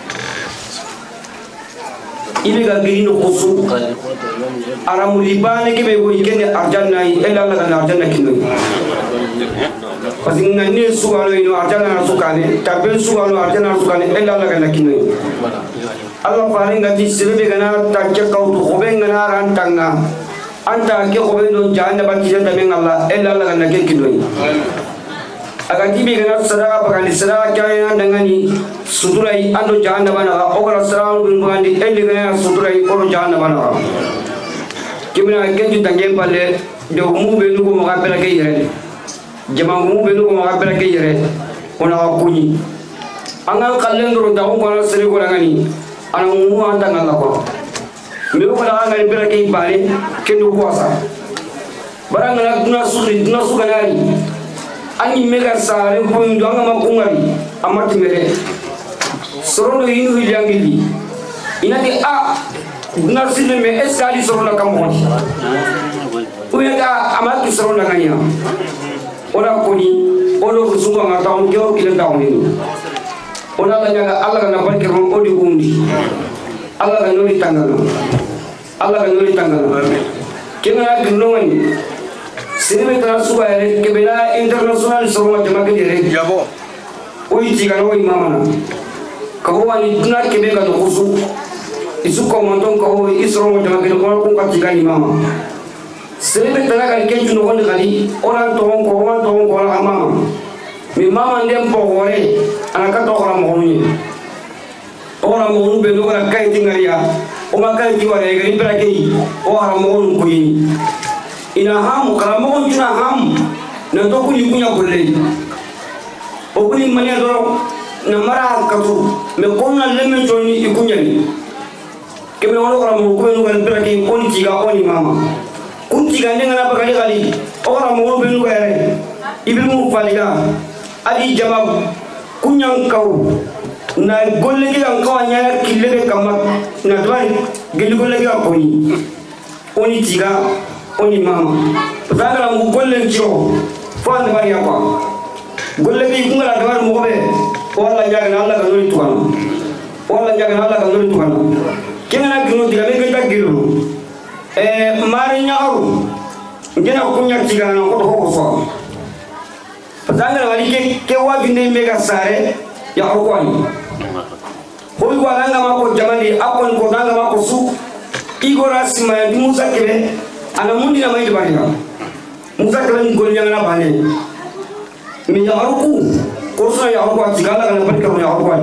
ile ga girino kusu aramu libane ke be go ikene arjanna ila Allah kana arjanna kino parce que ngani sugalo ino arjanna sukane tabe sugalo arjanna sukane ila Allah kana kino Allah pare ngati sirebe gana takya kautu khobe ngana rantanga anta ke khobe don janna bati janda men Allah ila Allah kana ke kino aga tibe gana sadaka bakani sadaka kaya dangani suturai ando janna bana ogara saram ngandi eli gana suturai oro janna bana kimina kenju tangem palle de mu be nugo mo gabela ke yere jama mu be nugo mo gabela ke yere ona kunyi angal kallendro dawo kono sere ko ngani ana mu anda ngala ko me ko la ngani bela ke bale kendo kuasa baranga na duna suganari ani mega sare ko ndo ngama kungari amati mere sorono inu hilangili inati a nasile me esali sorona kamon uyata amati sorona kanya ona koni ono rusunga ngata on kyo kile tawni ona la nyaga Allah kana barke ron odi undi Allah kana noli tangana kena gnongani sirbe tan subaire ke bela international soroma jama ke dire jabo oyi tiga no imamana ko wani duna ke be ga no kusu isu ko monton ko isoro jama ke ko ko ka tiga imama sirbe tan ga ke juno woni gali oran to ko amama mi mama ndem po hore anaka to ko mo ni ora mo be do ga kai tingaria o ma kai tiware ga ibra ke o ha mo ko yi ina hamu karamogon tuna hamu na to kuni kunya golle o kuni manya do na mara katu me konna lemme joni ikunya ni kebe wono karamo ko no kan berake on tiga oni mama kun tiga ngana bakali kali o karamo be no kare ibimu faliga ali jabab kunyang kau na golle ki kan kawanya kille kamat na dwai gele golle ki ko ni oni tiga oni mama patagala mu golle kiro fande bari apa golle bi kungala dawar mu gobe wala jaga Allah kan nuri tuana kena gino diga be ganta giro mari nyaaru ngena kunya tiga na ko so zanga wali ke wajinde mega sare ya okwani hoy ko nanga mako jamani akon ko nanga mako su igora sima Musa kebe ana mundi na mai bani Musa kebe ni gol nyanga na bani mi ya arku ko so ya arku atigala kana barka ya arku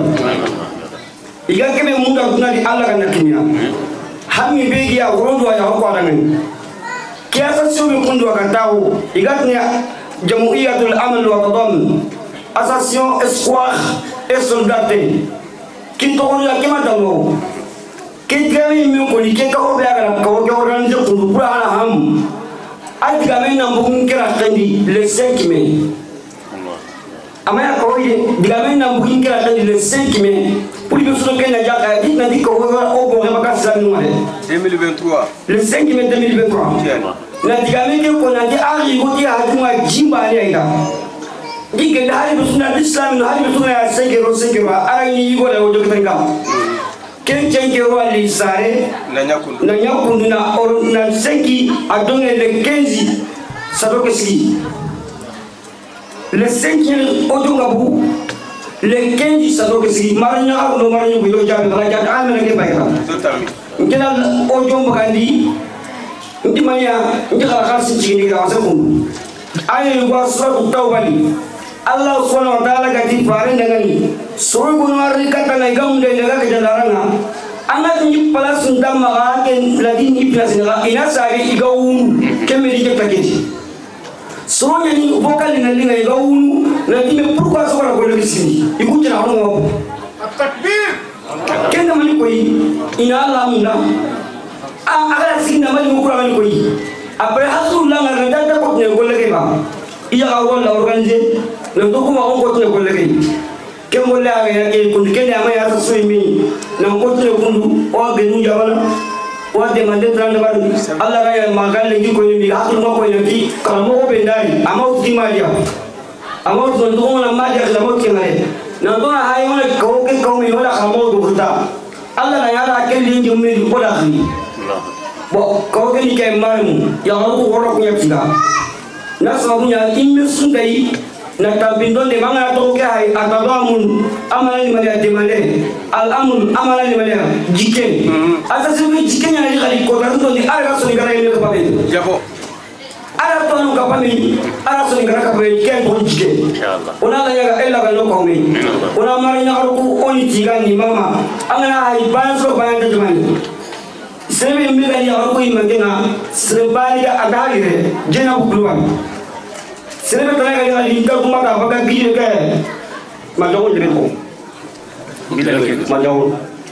iga kebe munda kuna di Allah kana kinya hammi begi ya rondo ya arku adangani kiasa sio kundu akatao iga nya Jamouiyatul Amal wa Tadammun Association Espoir et Solidarité qui tourne la kema dango qui gami mi ko ni ke ko be agala ko ko organiser ko pour ala ham ay gami na mbugum kera tandi le 5 mai amaya ko yi gami na mbugum kera tandi le 5 mai pour que ce que na jaka dit na dit ko ko bon ba ka sa no 2023 le 5 mai 2023 na digame ke ko na di ari ko di haduma jimba ne ida dige da hari bisuna islam no hari bisuna ya sengero ara ni go da wodo kitanga ken cengero ali sare na nyakundu na or na sengi adonge le 15 sadoke si le 5 odunga bu le 15 sadoke si marnya no marnya bu yo jabe kala jada amena ke bayra ngena ojo mbakandi Intimanya njikala kasi chini ka wasakum ayi wa sura tawbali Allah subhanahu wa ta'ala gati farin dangani suru gunwari kata na gamde daga ke jalaranga anga tinji pala sunda maga ke lagi ni plas ina sari igawun kemedi ke paketi suru ni vocal ni linga igawun na dime pourquoi sura ko le sini ikuti na hono takbir kenda mani koyi ina Allah munda agara sikina mali mukura mali koyi après hasullah ngana data ko ne golle ke ba iya ka wala organiser le to kuma on ko ne golle ke ke golle aga ke kundu ke ama ya so mi na ko ne kundu o ge nu jawala o de mande trande ba Allah ra ya magal le ko ni hasul ma ko ne ki kala mo ko be ndari ama o ti maria ama o to ndo na madia la mo ke ngale na do na hay wala ko ke ko mi wala khamo do khata Allah na ya ra ke li jummi ko da khini bo ko ke ni ke maru ya ko woro ko yakida na sabunya imme sundai na tambindo de manga to ke hay atadamun amana ni mali demande al amul amana ni mali jike asa sumi jike nya ni khali ko tan to ni ara so ni gara ni ko pabe jabo ara to no ka pabe ara so ni gara ka pabe ke ko jike inshallah ona la ya ella ga no ko mi ona mari nya ko oni jiga ni mama angana hay ban so ban de jamani sebe mbega ni ko imagina srebali ga agari jena bukluwan sebe tana ga ni ka kuma ka baga gije ke majawo de ko majawo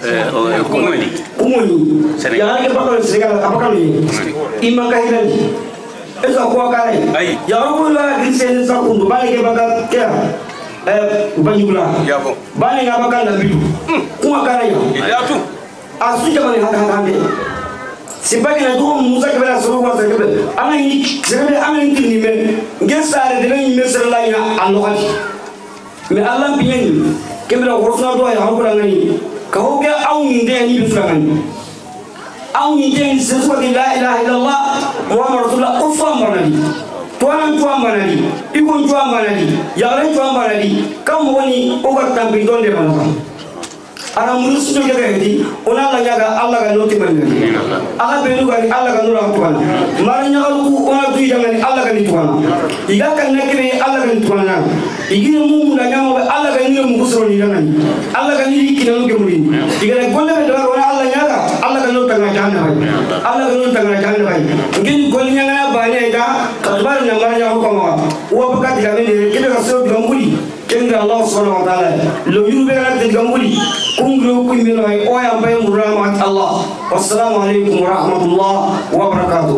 kumuni ya ga bakal sega apakal ni imang ka hilali esa ko kale ya ko la gise sa kundu ba ke baga ke banyula yabo bani ga bakal na bidu kuma kale ya tu asu jamani hande sibaki na do Musa kebela suru wa kebela ana ni sebe ana ni ni me ngesare de ni me sere la ina alloqati me Allah biyen kebela worfna do ya hakura ngani ka hoge aw ni de ni bisura ngani aw ni de ni sesu la ilaha illallah muhammad rasulullah ufa manali tuan manali ikon tuan manali yaren tuan manali kam woni o ga tambi donde manali ana murusu joge gadi ona la nyaga Allah ga noti manni aga belu ga Allah ga nura tuwana mari nyaga ku ona tu jangani Allah ga ni tuwana iga kan nekre Allah ga ni tuwana igi mu na nyama Allah ga ni mu kusro ni jangani Allah ga ni kinan ke muri iga ne golle be dawar ona Allah nyaga Allah ga nota ga janna bay Allah ga nota ga janna bay ngin golle nyaga ba ne da kadbar na mari nyaga ko ma wa bakati ga ne kebe ga so gambuli kenga Allah subhanahu wa ta'ala lo yube ga de gambuli kungro kuimino ay oya bay muramat Allah wassalamu alaikum warahmatullah wabarakatuh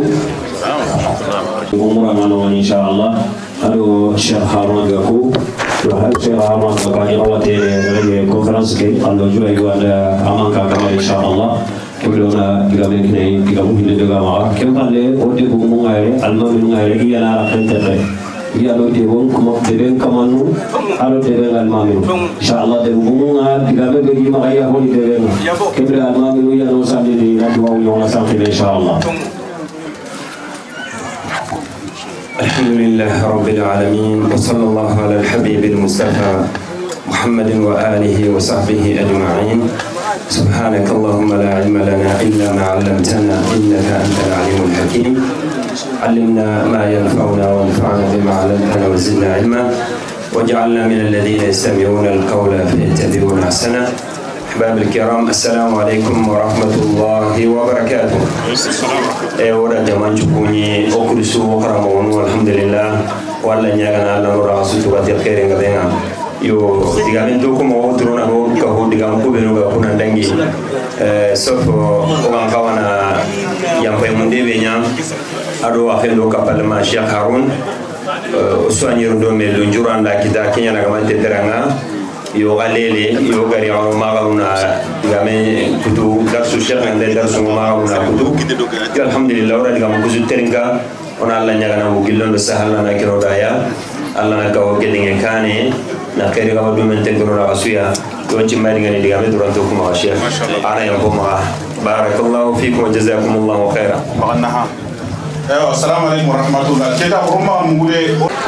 umurana inshallah alo Sheikh Harun Gakou Sheikh Harun Gakou ni rawate le conference ke allo jura igwanda amanka kama inshallah kulona digamen ne digamu hile daga ma kemale ode bu mu ngaye alma mu ngaye iyana rakente ya lo de won kuma deben kamanu alo deben almami inshallah de bunga digabe be gi ma ya honi deben kebre almami ya no sami ni na duwa yo na sami inshallah الحمد لله رب العالمين وصلى الله على الحبيب المصطفى محمد وآله وصحبه أجمعين. سبحانك اللهم لا علم لنا إلا ما علمتنا إنك أنت العليم الحكيم. علمنا ما ينفعنا وانفعنا بما علمتنا وزدنا علما واجعلنا من الذين يستمعون القول فيتبعون أحسنه. أحباب الكرام السلام عليكم ورحمة الله وبركاته. ورا جمان جكوني أكرسو وكرامون والحمد لله والله نيجانا الله نورا سوتو باتي خير عندنا. Yo digamen do ko mo drona ho ka ho digam ko beno ga kuna dangi sofo o ga kawana yampe munde be nya ado afelo ka palma Sheikh Harun o soaniro do me lo njuranda kita kenya na gamante teranga yo galele yo gari o magaluna digamen kutu darsu Sheikh ngande darsu magaluna kutu alhamdulillah ora digam ko teringa ona Allah nyaga na mo gillondo sahala na kiro daya Allah na kawo gedinge kane na kere kama dumen tengoro na wasuya yonchi mari ngani digame duranto kuma washia ana yango ma barakallahu fikum wa jazakumullahu khaira baganaha assalamu alaikum wa rahmatullah keta urma ngude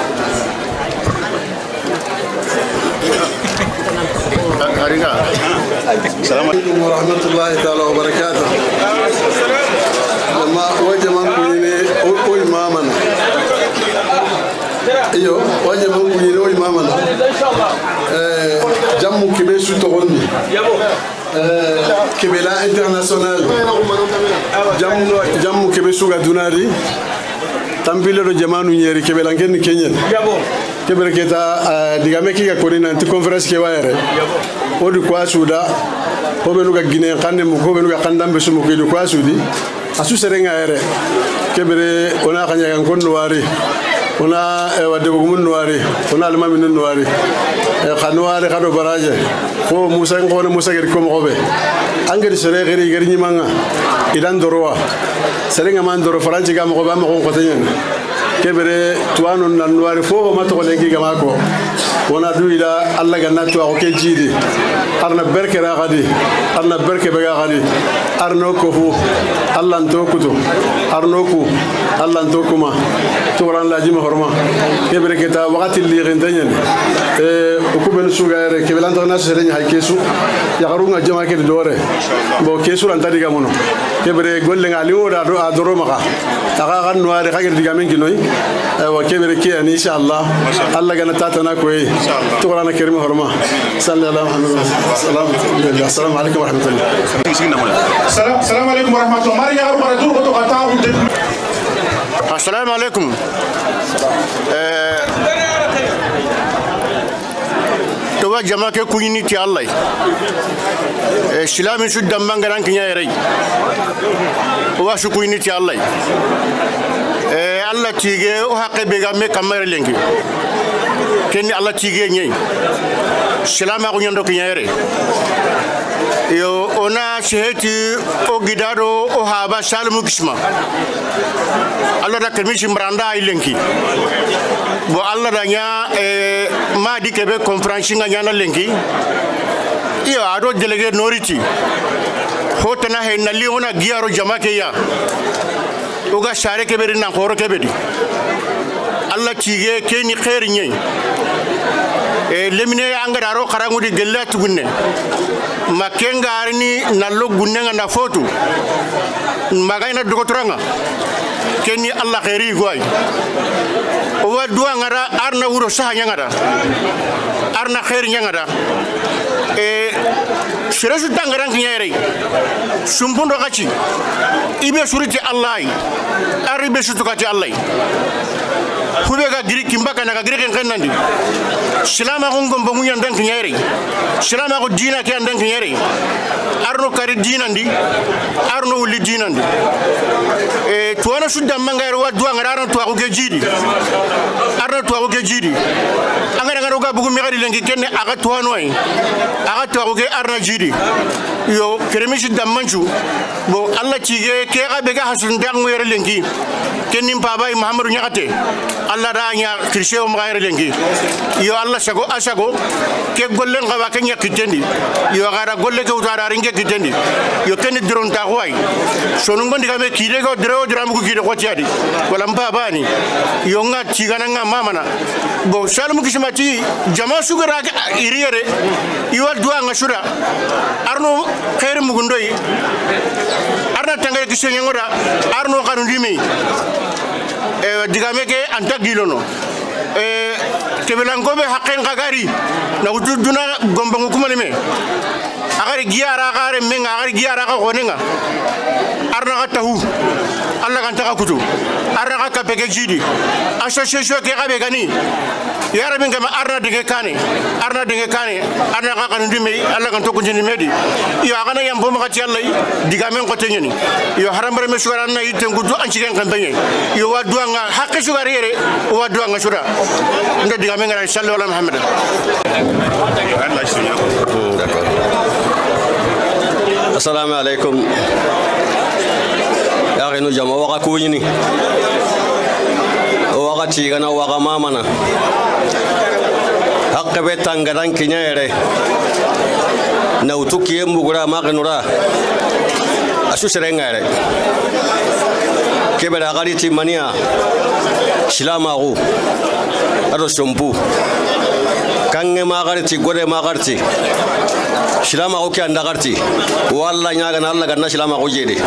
ariga assalamu alaikum wa rahmatullahi ta'ala wa barakatuh lama wajaman kuyine o imamana iyo waje mo kuyine o imamana jammu kibe su togondi kibela international jammu kibe su ga dunari tambile do jamanu nyeri kibela ngen kenyen kibere keta digame ki ga korina anti conference ke waere odu kwa suda ko benu ga gine kanne mo ko benu ga kandambe su mo ko kwa sudi asu serenga ere kibere ona kanya kan kon wari ona wadde ko mun wari ona almami nun wari khanwari khado baraje ko musa ngone musa gari ko mo be angari sere gari gari nyimanga idan dorowa serenga man doro faranci ga mo ba mo ko tenyen kebere tuano nan wari fo ma to lengi ga mako wona duida alla ga natu ko ke jidi arna berke ra gadi arna berke be ga gadi arno ko fu alla to kuto arno ku alla to kuma to ran la jima horma kebere keta wakati li rendanyen ko ben sugare kebela ndana serenya hay kesu ya garunga jama ke dore bo kesu ran tadi ga mono kebere golle ngali oda do adoro maka taka kan noare ka diga men kinoy wa kebere ki ani inshallah alla gana tatana ko e to ran kerima horma sallallahu alaihi wasallam assalamu alaikum wa rahmatullah assalamu alaikum wa rahmatullah mari ya bara dur ko to kata assalamu alaikum to wa jama ke kuyini ti allah islami su dambanga ran kinya yare wa su kuyini ti allah allah tige o haqqe be ga me kamare lengi kenni allah tige nyei salama ko nyondo kinya yare yo ona sheheti o gidado o haba salmu kisma Allah da kalmishi mranda ilenki bo Allah da nya ma di kebe conference nga nya na lenki iyo ado delege noriti hotana he na li ona giaro jamake ya oga share kebe rin ko ro kebe di Allah tige keni khair nyei lemine angara ro karangudi gella tugunne makenga arni nallo gunnenga na fotu magayna dogotoranga kenni Allah khairi goy o wa duwa ngara arna wuro saha nyangara arna khair nyangara shiresu tangaran kinyere sumbundo kachi ibe suriti Allah aribe sutukati Allah kubega giri kimbaka na giri kan nandi silama ko ngombo munya ndan kinyere silama ko dina ke ndan kinyere arno kari dina ndi arno wuli dina ndi tuwana sudda mangare wa duwa ngara to ko gejidi arno to ko gejidi angara ngaro ga bugu mi gari lengi kenne aga tuwano ay aga to ko ge arna jidi yo kremishi dammanju bo Allah tige ke ga be ga hasun dang were lengi kennim babay Muhammadu nyakate Allah da nya kirshe o magayre lengi yo Allah sago asago ke gollen gawa ke nyakitendi yo gara golle ke utara ringe kitendi yo kenni dron ta hoy sonu ngondi game kide go dro salamu ki de khotiadi wala mbabani yonga tigana nga mamana bo salamu ki shimati jama sugara iriyere iwal duwa nga shura arno khair mugundoi arna tangale ki senyengoda arno kanu dimi digameke anta gilono kebelangobe haqqen gagari na uduna gomba ngukuma lime agari giara agare menga agari giara ka gonenga arna ka tahu alla kan taka kutu arna ka kapeke jidi association ke gabe gani ya rabin kama arna dinge kane arna ka kan ndime alla kan to kunjini medi yo agana yam bomo ka ti alla digamen ko tenyeni yo harambare me sugara na yiten gudu anci kan tanye yo wadua nga haqqe sugara yere wadua nga sura nda digamen ngara sallallahu alaihi muhammad Assalamu alaikum. Ya kenu jama waka kunyini. Waka cigana waka mamana. Hakke be tangaran kinyere. Na utuki mbugura magenura. Asu serengare. Kebera gari timania. Shilamaru. Ado sompu. Kange magarti gore magarti. Shilama ko kyan dagarti walla nyaga na Allah ganna shilama ko jede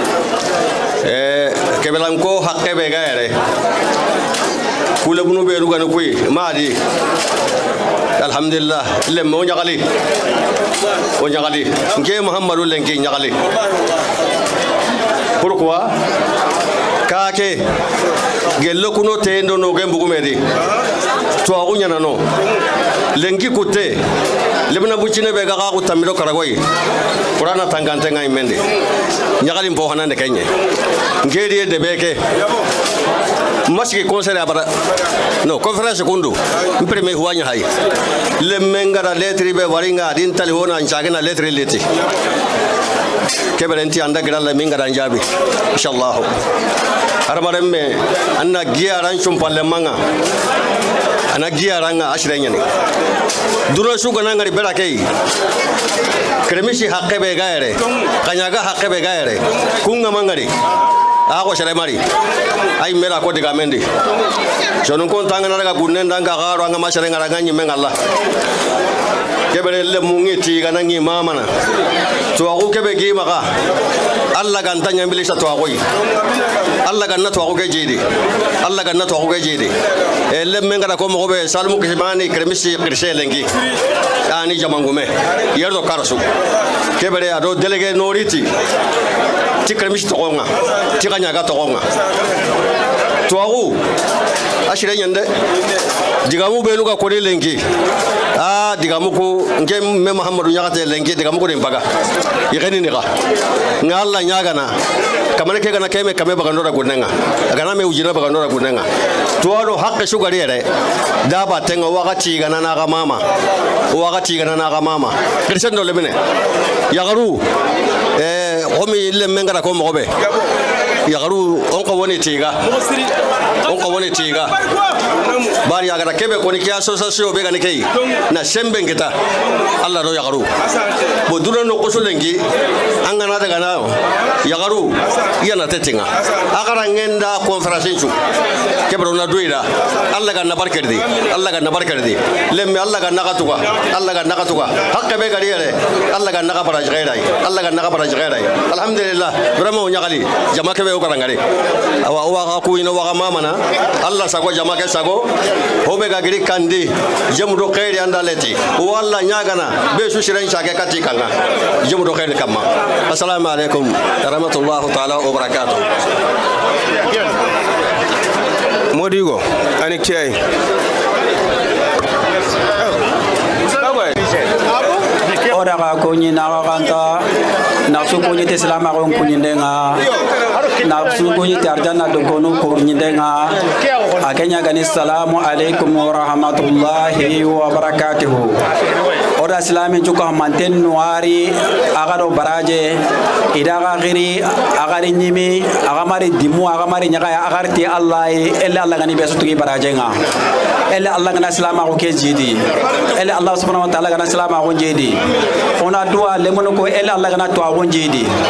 kebelan ko hakke be gaere kula bunu be ruga no kuy maadi alhamdulillah le mo nyagali nge muhammadu lenki nyagali pourquoi kake gello kuno tendo no gembu gumedi to agunya nano lenki kutte lebna bucine be gaga ko tamiro karagoy qur'ana tangante ngai mende nyagali mbo hanande kenye ngedi de beke maski conseil abara no conférence kundu premier huanya hay le mengara letri be waringa din tali hona njagena letri leti keberenti anda gidalla mingara njabi inshallah aramaremme anna giaran chumpalle manga ana giaranga ashrenya ni duro suga nangari berakei kremishi hakke be gaere kanyaga hakke be gaere kunga mangari ako shere mari ay mera ko diga mendi jonon kon tangana daga gunnen danga garo anga mashere ngara ganyi mengalla kebere le mungiti ganangi mamana to ako kebe gi maka alla gantanya bilisa to ako yi alla ganna to ako gejidi alla ganna to ako gejidi le mengara ko mo be salmu kishmani kremisi kirshe lengi ani jamangume yerdo karasu kebere ado delege noriti ti kremisi to onga ti kanyaga to onga to ako ashire nyande digamu beluga ko lengi digamu ko nge me muhammadu nyagate lengi digamu ko dembaga yegeni ni ga ngalla nyagana kamane ke gana keme kame bagandora gunenga agana me ujina bagandora gunenga tuwaro hakke sugari ere daba tenga wakati gana na ga mama kirsendo lebene yagaru homi le mengara ko mobe yagaru onko woni tiga bari agara kebe ko ni kiya association be gani kay na sembe ngeta Allah do yagaru bo duro no ko solengi angana daga na yagaru yana tetinga agara ngenda conference chu kebro na duira Allah ga na barkedi lemme Allah ga na katuga hakke be gari ere Allah ga na ka baraj gairai alhamdulillah bramo nyagali jama kebe o karangare awa ku ino wa mama na Allah sago jama ke sago hobe ga giri kandi jemudo khairi andaleti walla nyagana be su shiren shake kati kanga jemudo khairi kamma assalamu alaikum warahmatullahi taala wabarakatuh modigo ani kiyai ora ga konyi na ga kanta na su konyi te salama ko konyi ndenga na su konyi te arjana do kono ko konyi ndenga akenya gani assalamu alaikum wa rahmatullahi wa barakatuh ora islami juko manten nuari aga do baraje ida ga giri aga nyimi aga mari dimu aga mari nyaga aga arti allah ella allah gani besu tugi baraje nga ella allah gana salama ko ke jidi ella allah subhanahu wa ta'ala gana salama ko jidi ona dua lemono ko ella allah gana to agon jidi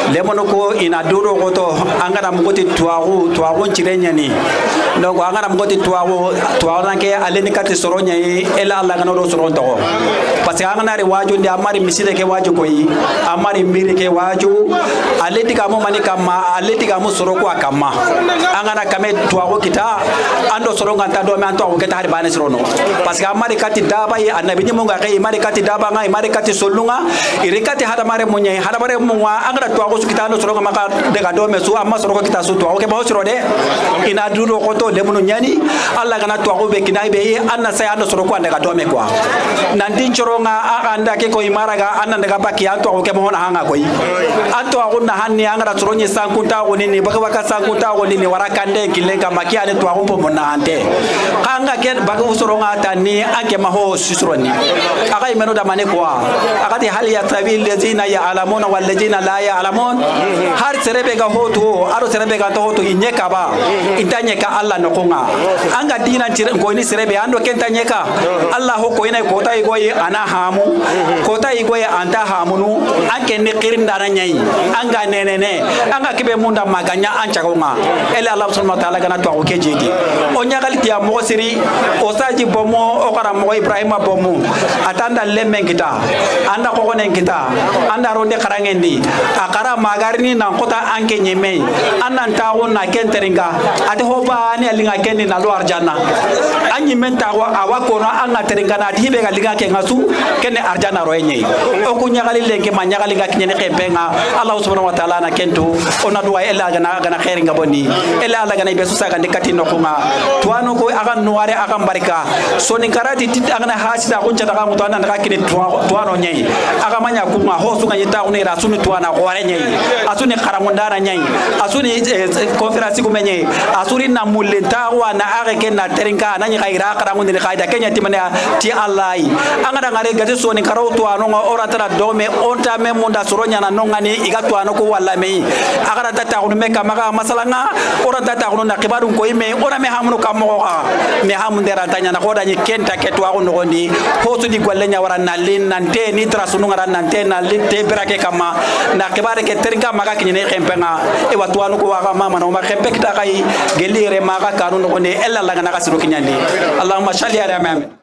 lemono ko ina duro goto angana mugoti tuagu cirenyani donc angana mugoti tuagu nanke aleni kati soronya ela Allah ngano do soron to parce que angana re waju ndi amari miside ke waju koyi amari mbiri ke waju aleti kamo mani kama aleti kamo soro ko akama angana kame tuagu kita ando soronga tando me anto ko hari bane sorono parce que amari kati daba yi annabi ni munga kay mari kati daba ngai mari kati solunga irikati hada mare munyai hada mare munwa angana tuagu kita ando soronga maka de ga do me su amma soro ko kita su tuagu ke ba soro de ina duro ko to lemuno nyani Allah kana tuagu be kinai be anna sai ando soro ko ande ga do me kwa nandin choronga anda ke ko imara ga anna daga baki anto ko ke mo na hanga koyi anto ko na hanni angana soronye sankunta ko ni baka sankunta ko ni warakande kilenga maki ane tuagu po mona ante kanga ke baga usoronga tani anke maho susuroni akai meno da mane kwa akati hali ya tabil ladina ya'lamuna wal ladina la ya'lamun har serebe ga hoto aro serebe ga to hoto inyeka ba intanyeka Allah no konga anga dina cire ko ni serebe ando kentanyeka Allah ho ko ina ko tai goyi ana hamu ko tai goyi anta hamunu anke ne kirin dana nyai anga nenene anga kibe munda maganya ancha konga ele Allah subhanahu wa ta'ala gana to ko kejeji o nyagali tiya mo siri o saji bomo o kara mo Ibrahima bomo atanda lemmen kita anda ko gonen kita anda ronde karangendi akara magarini na kota anke nyeme anan tawo na kenteringa ate hoba ni alinga kendi na lo arjana anyi menta wa awako no anga teringa na hibe ga liga ke ngasu kene arjana royenye o ku nyagali lenke ma nyagali ga kinyene kempenga Allah subhanahu wa ta'ala na kento ona duwa ela gana khairinga boni ela ala gana besu saga ndikati no kuma tuano ko aga nuare aga barika soni karati tit aga na hasida kuncha daga mutana daga kini tuano nyai aga manya kuma hosu ga yita une rasuni tuana gore nyai asuni karamundana nyai asuni conference kumenye asuri na mulenta wa na aga kenna terinka nanya khaira karamundi khaida kenya timana ti Allah anga daga re gati soni karo tuano ora tara dome onta me munda soronya na nongani iga tuano ko wala me aga tata ko me kamaga masalanga ora tata ko na kibaru ko ime ora me hamuno kamo me hamundera tanya na koda ni kenta ketwa ko ngondi hoto di gollenya wara na lin nante ni trasunu ngara nante na lin te brake kama na kibare ke teringa maga kinyene kempenga e watu anu ko waga mama no ma kempek ta kai gelire maga kanu no ne ella la na kasiru kinyandi allahumma salli ala muhammad